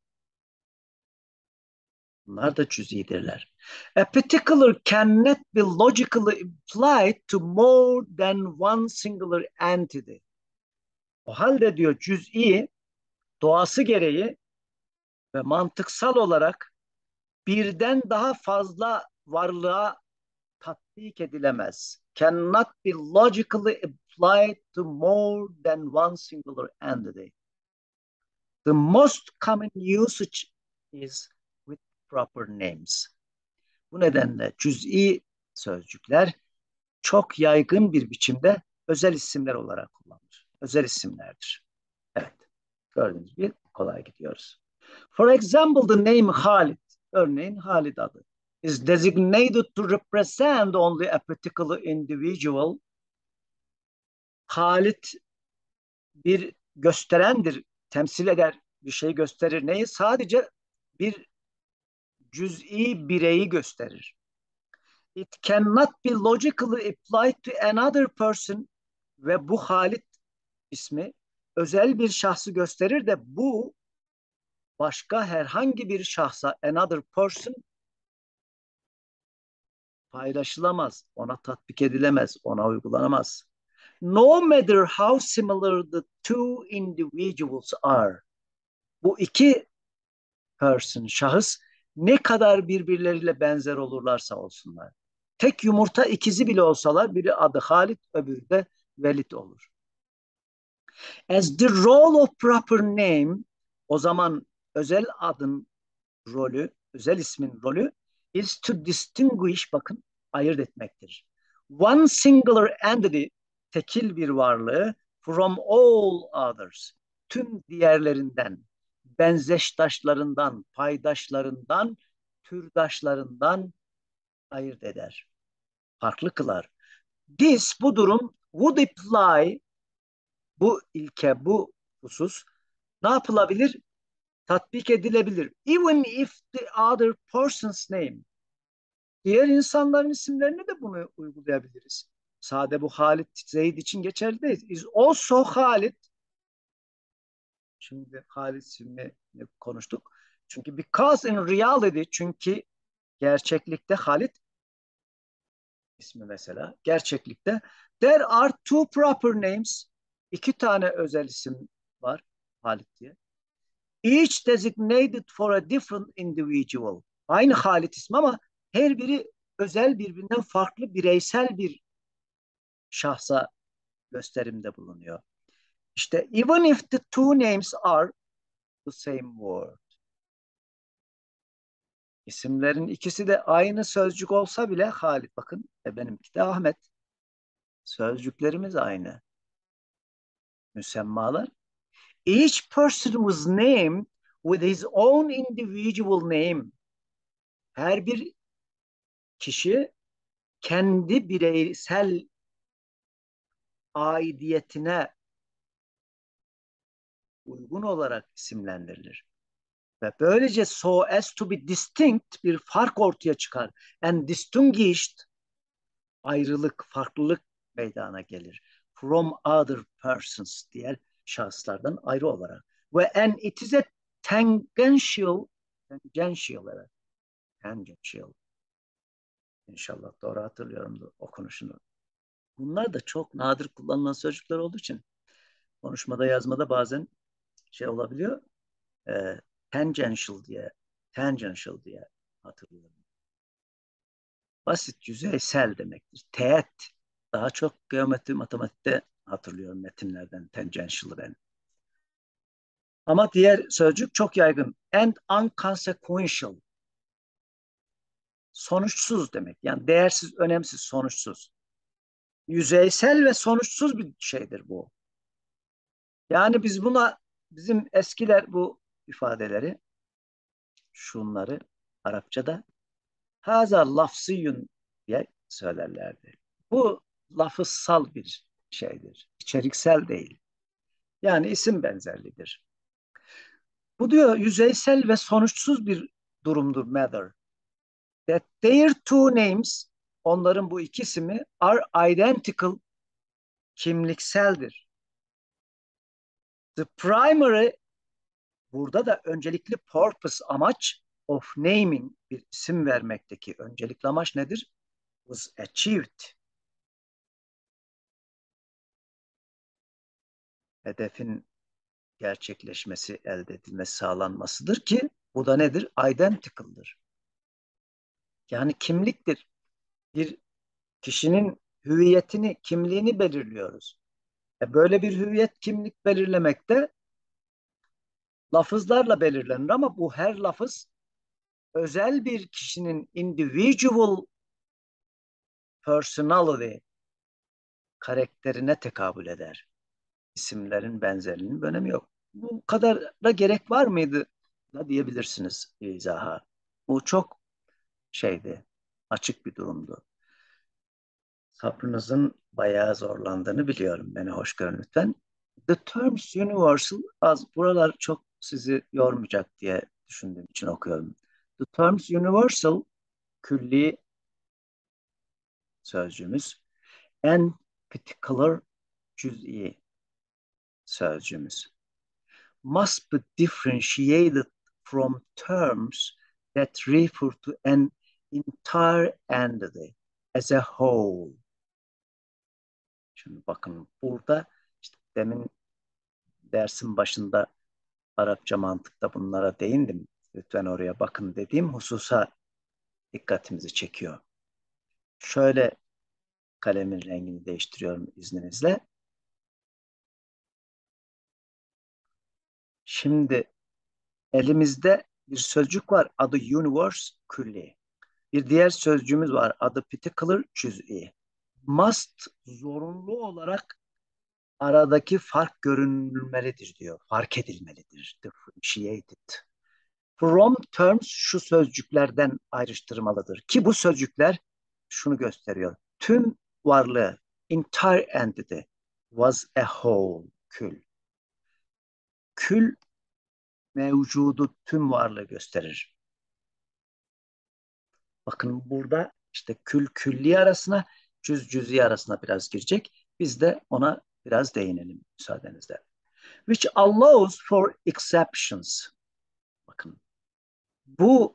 Bunlar da cüz'idirler. A particular cannot be logically applied to more than one singular entity. O halde diyor cüz'i doğası gereği ve mantıksal olarak birden daha fazla varlığa tatbik edilemez. Cannot be logically applied to more than one singular entity. The most common usage is with proper names. Bu nedenle cüz'i sözcükler çok yaygın bir biçimde özel isimler olarak kullanılır. Özel isimlerdir. Evet. Gördüğünüz gibi kolay gidiyoruz. For example, the name Halid, örneğin Halid adı, is designated to represent only a particular individual. Halid bir gösterendir, temsil eder, bir şey gösterir. Neyi? Sadece bir cüz'i bireyi gösterir. It cannot be logically applied to another person, ve bu Halid ismi özel bir şahsı gösterir de bu başka herhangi bir şahsa, another person, paylaşılamaz, ona tatbik edilemez, ona uygulanamaz. No matter how similar the two individuals are. Bu iki person, şahıs ne kadar birbirleriyle benzer olurlarsa olsunlar. Tek yumurta ikizi bile olsalar biri adı Halit, öbürü de Velid olur. As the role of proper name, o zaman özel adın rolü, özel ismin rolü is to distinguish, bakın ayırt etmektir. One singular entity, tekil bir varlığı, from all others, tüm diğerlerinden, benzeştaşlarından, paydaşlarından, türdaşlarından ayırt eder. Farklı kılar. This, bu durum, would apply, bu ilke, bu husus ne yapılabilir? Tatbik edilebilir. Even if the other person's name, diğer insanların isimlerine de bunu uygulayabiliriz. Sade bu Halit Zeyd için geçerli değil. Is also Halit. Şimdi Halit ismini konuştuk. Çünkü because in reality, çünkü gerçeklikte Halit ismi mesela, gerçeklikte there are two proper names, iki tane özel isim var Halit diye. Each designated for a different individual. Aynı Halit ismi ama her biri özel, birbirinden farklı bireysel bir şahsa gösterimde bulunuyor. İşte even if the two names are the same word. İsimlerin ikisi de aynı sözcük olsa bile Halit, bakın e benimki de Ahmet. Sözcüklerimiz aynı. Müsemmalar. Each person was named with his own individual name. Her bir kişi kendi bireysel aidiyetine uygun olarak isimlendirilir. Ve böylece so as to be distinct, bir fark ortaya çıkar. And distinguished, ayrılık, farklılık meydana gelir. from other persons, diğer şahıslardan ayrı olarak. Ve and it is a tangential, tangential, evet, tangential. İnşallah doğru hatırlıyorum okunuşunu. Bunlar da çok nadir kullanılan sözcükler olduğu için konuşmada, yazmada bazen şey olabiliyor. E, tangential diye, tangential diye hatırlıyorum. Basit, yüzeysel demektir. Teğet, daha çok geometri, matematikte hatırlıyorum metinlerden tangential'ı ben. Ama diğer sözcük çok yaygın. And unconsequential. Sonuçsuz demek. Yani değersiz, önemsiz, sonuçsuz. Yüzeysel ve sonuçsuz bir şeydir bu. Yani biz buna, bizim eskiler bu ifadeleri, şunları Arapçada haza lafziyun diye söylerlerdi. Bu lafızsal bir şeydir. İçeriksel değil. Yani isim benzerliğidir. Bu diyor yüzeysel ve sonuçsuz bir durumdur, matter. That their two names, onların bu iki ismi are identical, kimlikseldir. The primary, burada da öncelikli purpose, amaç, of naming, bir isim vermekteki öncelikli amaç nedir? Was achieved. Hedefin gerçekleşmesi, elde edilmesi, sağlanmasıdır ki bu da nedir? Identical'dır. Yani kimliktir. Bir kişinin hüviyetini, kimliğini belirliyoruz. E böyle bir hüviyet, kimlik belirlemekte lafızlarla belirlenir ama bu her lafız özel bir kişinin individual personality, karakterine tekabül eder. İsimlerin benzerliğinin bir önemi yok. Bu kadar da gerek var mıydı da diyebilirsiniz izaha. Bu çok şeydi, açık bir durumdu. Sabrınızın bayağı zorlandığını biliyorum. Beni hoş görün lütfen. The terms universal, az buralar çok sizi yormayacak diye düşündüğüm için okuyorum. The terms universal, külli sözcüğümüz. And particular, cüz'i sözcüğümüz. Must be differentiated from terms that refer to an entire entity as a whole. Şimdi bakın burada işte demin dersin başında Arapça mantıkta bunlara değindim. Lütfen oraya bakın dediğim hususa dikkatimizi çekiyor. Şöyle kalemin rengini değiştiriyorum izninizle. Şimdi elimizde bir sözcük var, adı universe, külli. Bir diğer sözcüğümüz var, adı particular, cüz'i. Must, zorunlu olarak aradaki fark görünmelidir diyor. Fark edilmelidir. Differentiated. From terms, şu sözcüklerden ayrıştırmalıdır. Ki bu sözcükler şunu gösteriyor. Tüm varlığı, entire entity, was a whole, kül. Kül mevcudu, tüm varlığı gösterir. Bakın burada işte kül külli arasına, cüz cüzi arasına biraz girecek. Biz de ona biraz değinelim müsaadenizle. Which allows for exceptions. Bakın bu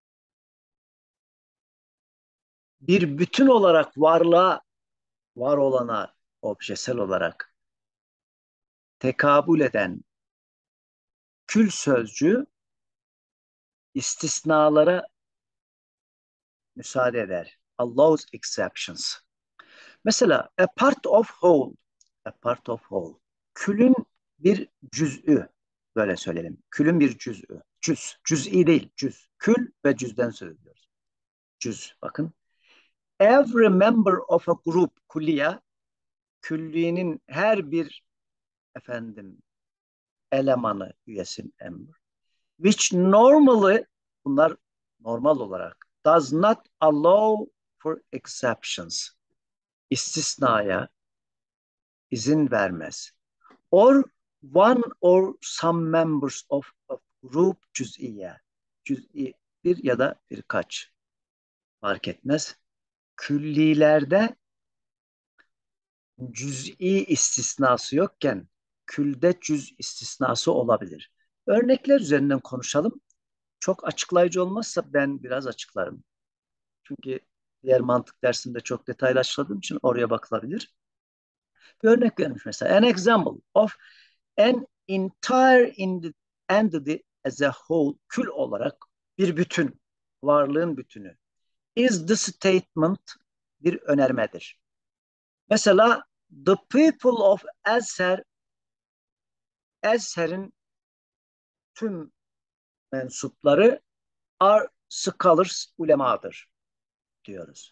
bir bütün olarak varlığa, var olana, objesel olarak tekabül eden kül sözcüğü istisnalara müsaade eder. Allows exceptions. Mesela a part of whole, a part of whole. Külün bir cüz'ü, böyle söyleyelim. Külün bir cüz'ü. Cüz, cüz'i değil, cüz. Kül ve cüzden söz ediyoruz. Cüz, bakın. Every member of a group, külliye, külliyenin her bir efendim elemanı, üyesi, member, which normally, bunlar normal olarak, does not allow for exceptions, istisnaya izin vermez. Or one or some members of a group, cüz'iye, cüz'i bir ya da birkaç, fark etmez. Küllilerde cüz'i istisnası yokken külde cüz istisnası olabilir. Örnekler üzerinden konuşalım. Çok açıklayıcı olmazsa ben biraz açıklarım. Çünkü diğer mantık dersinde çok detaylı açıkladığım için oraya bakılabilir. Bir örnek vermiş mesela. An example of an entire entity as a whole, kül olarak bir bütün, varlığın bütünü. Is the statement, bir önermedir. Mesela the people of Elser, Elser'in tüm mensupları are scholars, ulemadır diyoruz.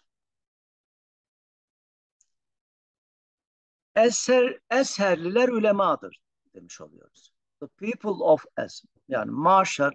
Eser, Eserliler ulemadır demiş oluyoruz. The people of Eser, yani maşer,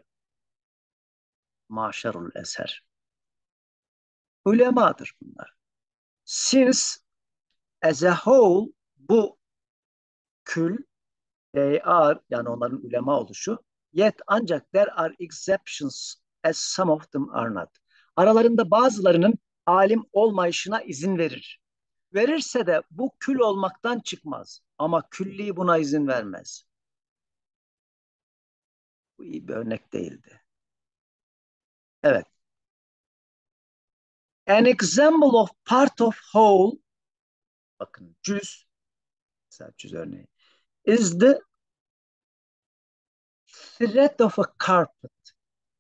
maşerul eser. Ulemadır bunlar. Since as a whole, bu kül, they are, yani onların ulema oluşu, yet ancak there are exceptions as some of them are not. Aralarında bazılarının alim olmayışına izin verir. Verirse de bu kül olmaktan çıkmaz. Ama külli buna izin vermez. Bu iyi bir örnek değildi. Evet. An example of part of whole, bakın cüz, mesela cüz örneği, is the thread of a carpet.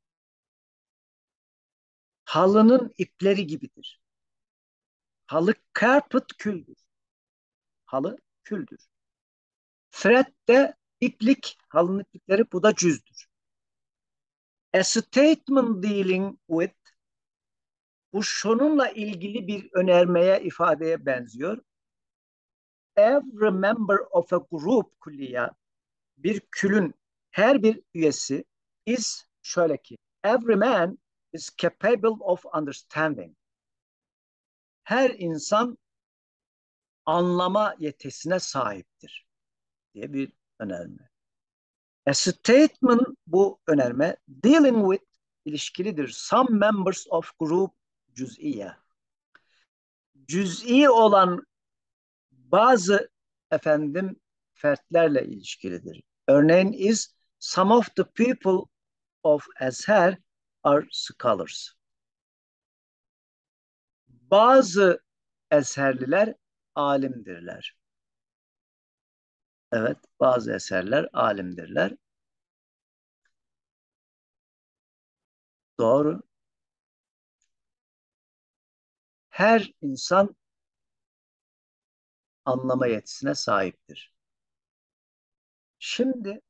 Halının ipleri gibidir. Halı, carpet küldür. Halı küldür. Thread de iplik, halının iplikleri, bu da cüzdür. A statement dealing with, bu şununla ilgili bir önermeye, ifadeye benziyor. Every member of a group, külliye, bir külün her bir üyesi is, şöyle ki, every man is capable of understanding. Her insan anlama yetisine sahiptir diye bir önerme. A statement, bu önerme, dealing with, ilişkilidir. Some members of group, cüz'iye. Cüz'i olan bazı, efendim, fertlerle ilişkilidir. Örneğin is some of the people of Azhar are scholars. Bazı Ezherliler alimdirler. Evet, bazı eserler alimdirler. Doğru. Her insan anlama yetisine sahiptir. Şimdi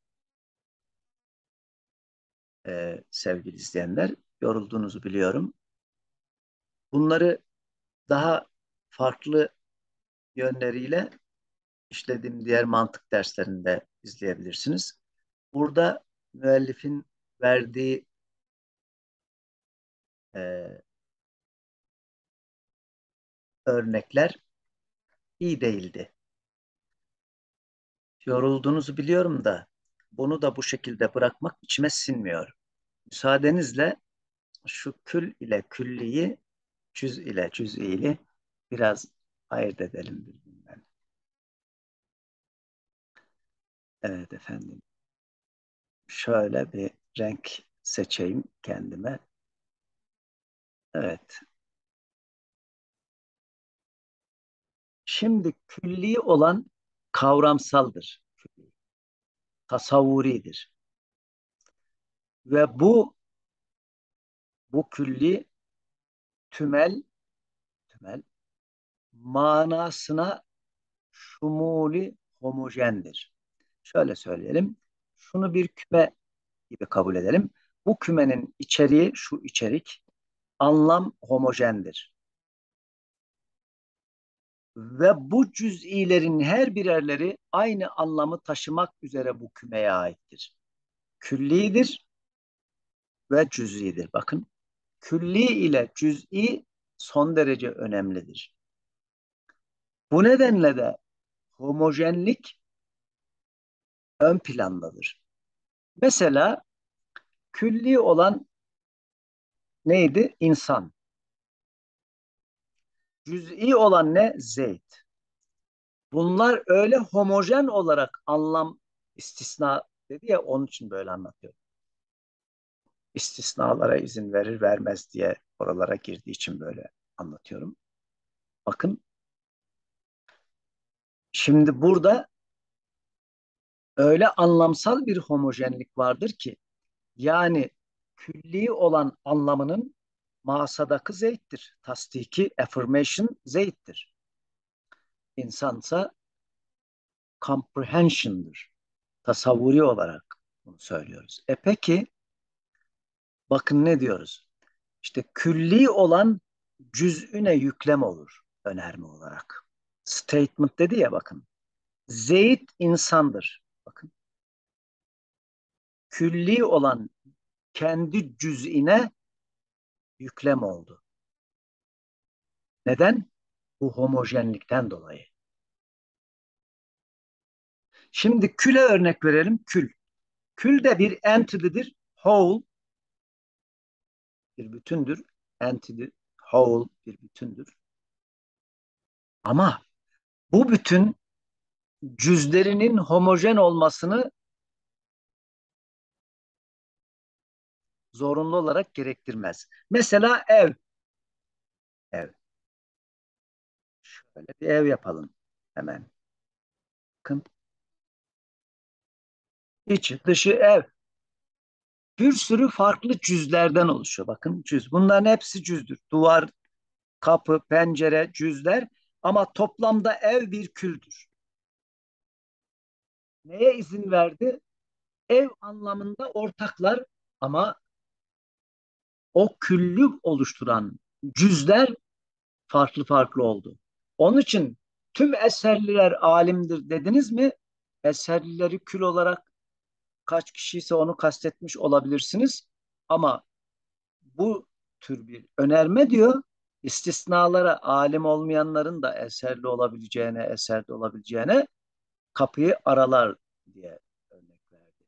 e, sevgili izleyenler, yorulduğunuzu biliyorum. Bunları daha farklı yönleriyle işlediğim diğer mantık derslerinde izleyebilirsiniz. Burada müellifin verdiği e, örnekler iyi değildi. Yorulduğunuzu biliyorum da bunu da bu şekilde bırakmak içime sinmiyor. Müsaadenizle şu kül ile külliyi, cüz ile cüz'iyi biraz ayırt edelim birbirinden. Evet efendim. Şöyle bir renk seçeyim kendime. Evet. Şimdi külli olan kavramsaldır. Tasavvuridir. Ve bu bu külli tümel tümel manasına şumuli homojendir. Şöyle söyleyelim. Şunu bir küme gibi kabul edelim. Bu kümenin içeriği, şu içerik, anlam homojendir. Ve bu cüz'ilerin her birerleri aynı anlamı taşımak üzere bu kümeye aittir. Küllidir ve cüz'idir. Bakın, külli ile cüz'i son derece önemlidir. Bu nedenle de homojenlik ön plandadır. Mesela külli olan neydi? İnsan. Cüz'i olan ne? Zeyd. Bunlar öyle homojen olarak anlam istisna dedi ya, onun için böyle anlatıyor. İstisnalara izin verir vermez diye oralara girdiği için böyle anlatıyorum. Bakın, şimdi burada öyle anlamsal bir homojenlik vardır ki, yani külli olan anlamının masadaki zeyttir. Tasdiki, affirmation zeyttir. İnsansa comprehension'dır. Tasavvuri olarak bunu söylüyoruz. E peki, bakın ne diyoruz? İşte külli olan cüz'üne yüklem olur önerme olarak. Statement dedi ya, bakın. Zeyt insandır. Bakın. Külli olan kendi cüz'ine yüklem oldu. Neden? Bu homojenlikten dolayı. Şimdi küle örnek verelim. Kül. Kül de bir entity'dir. Whole bir bütündür. Entity, whole bir bütündür. Ama bu bütün cüzlerinin homojen olmasını zorunlu olarak gerektirmez. Mesela ev. Ev. Şöyle bir ev yapalım hemen. Bakın. İçi dışı ev. Bir sürü farklı cüzlerden oluşuyor. Bakın, cüz. Bunların hepsi cüzdür. Duvar, kapı, pencere, cüzler. Ama toplamda ev bir küldür. Neye izin verdi? Ev anlamında ortaklar, ama o küllü oluşturan cüzler farklı farklı oldu. Onun için tüm eserliler alimdir dediniz mi? Eserlileri kül olarak kaç kişiyse onu kastetmiş olabilirsiniz. Ama bu tür bir önerme diyor. İstisnalara alim olmayanların da eserli olabileceğine, eserde olabileceğine kapıyı aralar diye örnek verdi.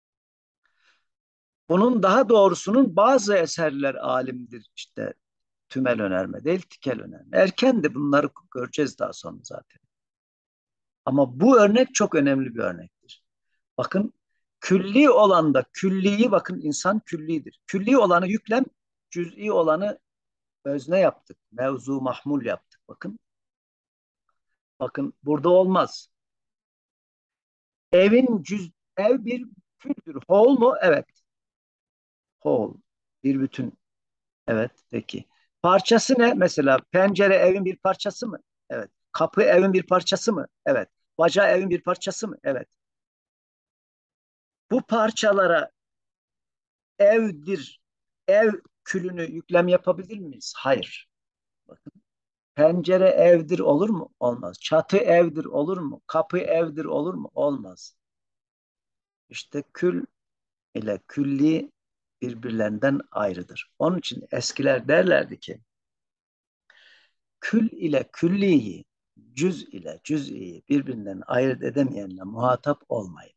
Bunun daha doğrusunun bazı eserler alimdir işte, tümel önerme değil, tikel önerme. Erken de bunları göreceğiz daha sonra zaten. Ama bu örnek çok önemli bir örnektir. Bakın, külli olanda külliyi, bakın, insan küllidir. Külli olanı yüklem, cüz'i olanı özne yaptık. Mevzu mahmul yaptık. Bakın. Bakın, burada olmaz. Evin cüz ev bir küldür. Whole mu? Evet. Whole. Bir bütün. Evet. Peki. Parçası ne? Mesela pencere evin bir parçası mı? Evet. Kapı evin bir parçası mı? Evet. Baca evin bir parçası mı? Evet. Bu parçalara evdir, ev külünü yüklem yapabilir miyiz? Hayır. Bakın. Pencere evdir olur mu? Olmaz. Çatı evdir olur mu? Kapı evdir olur mu? Olmaz. İşte kül ile külli birbirlerinden ayrıdır. Onun için eskiler derlerdi ki, kül ile külliyi, cüz ile cüz'iyi birbirinden ayırt edemeyenle muhatap olmayın.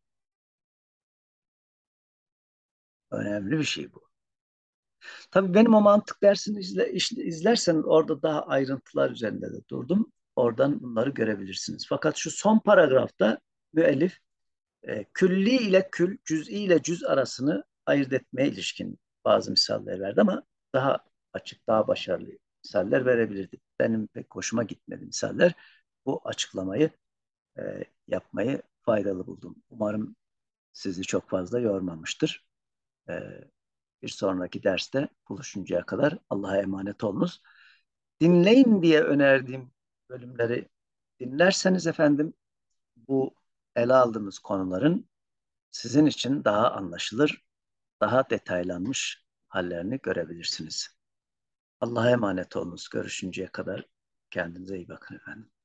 Önemli bir şey bu. Tabii benim o mantık dersini izle, izlerseniz orada daha ayrıntılar üzerinde de durdum. Oradan bunları görebilirsiniz. Fakat şu son paragrafta müellif e, külli ile kül, cüz'i ile cüz arasını ayırt etmeye ilişkin bazı misaller verdi, ama daha açık, daha başarılı misaller verebilirdi. Benim pek hoşuma gitmedi misaller. Bu açıklamayı e, yapmayı faydalı buldum. Umarım sizi çok fazla yormamıştır. E, Bir sonraki derste buluşuncaya kadar Allah'a emanet olunuz. Dinleyin diye önerdiğim bölümleri dinlerseniz efendim, bu ele aldığımız konuların sizin için daha anlaşılır, daha detaylanmış hallerini görebilirsiniz. Allah'a emanet olunuz. Görüşünceye kadar kendinize iyi bakın efendim.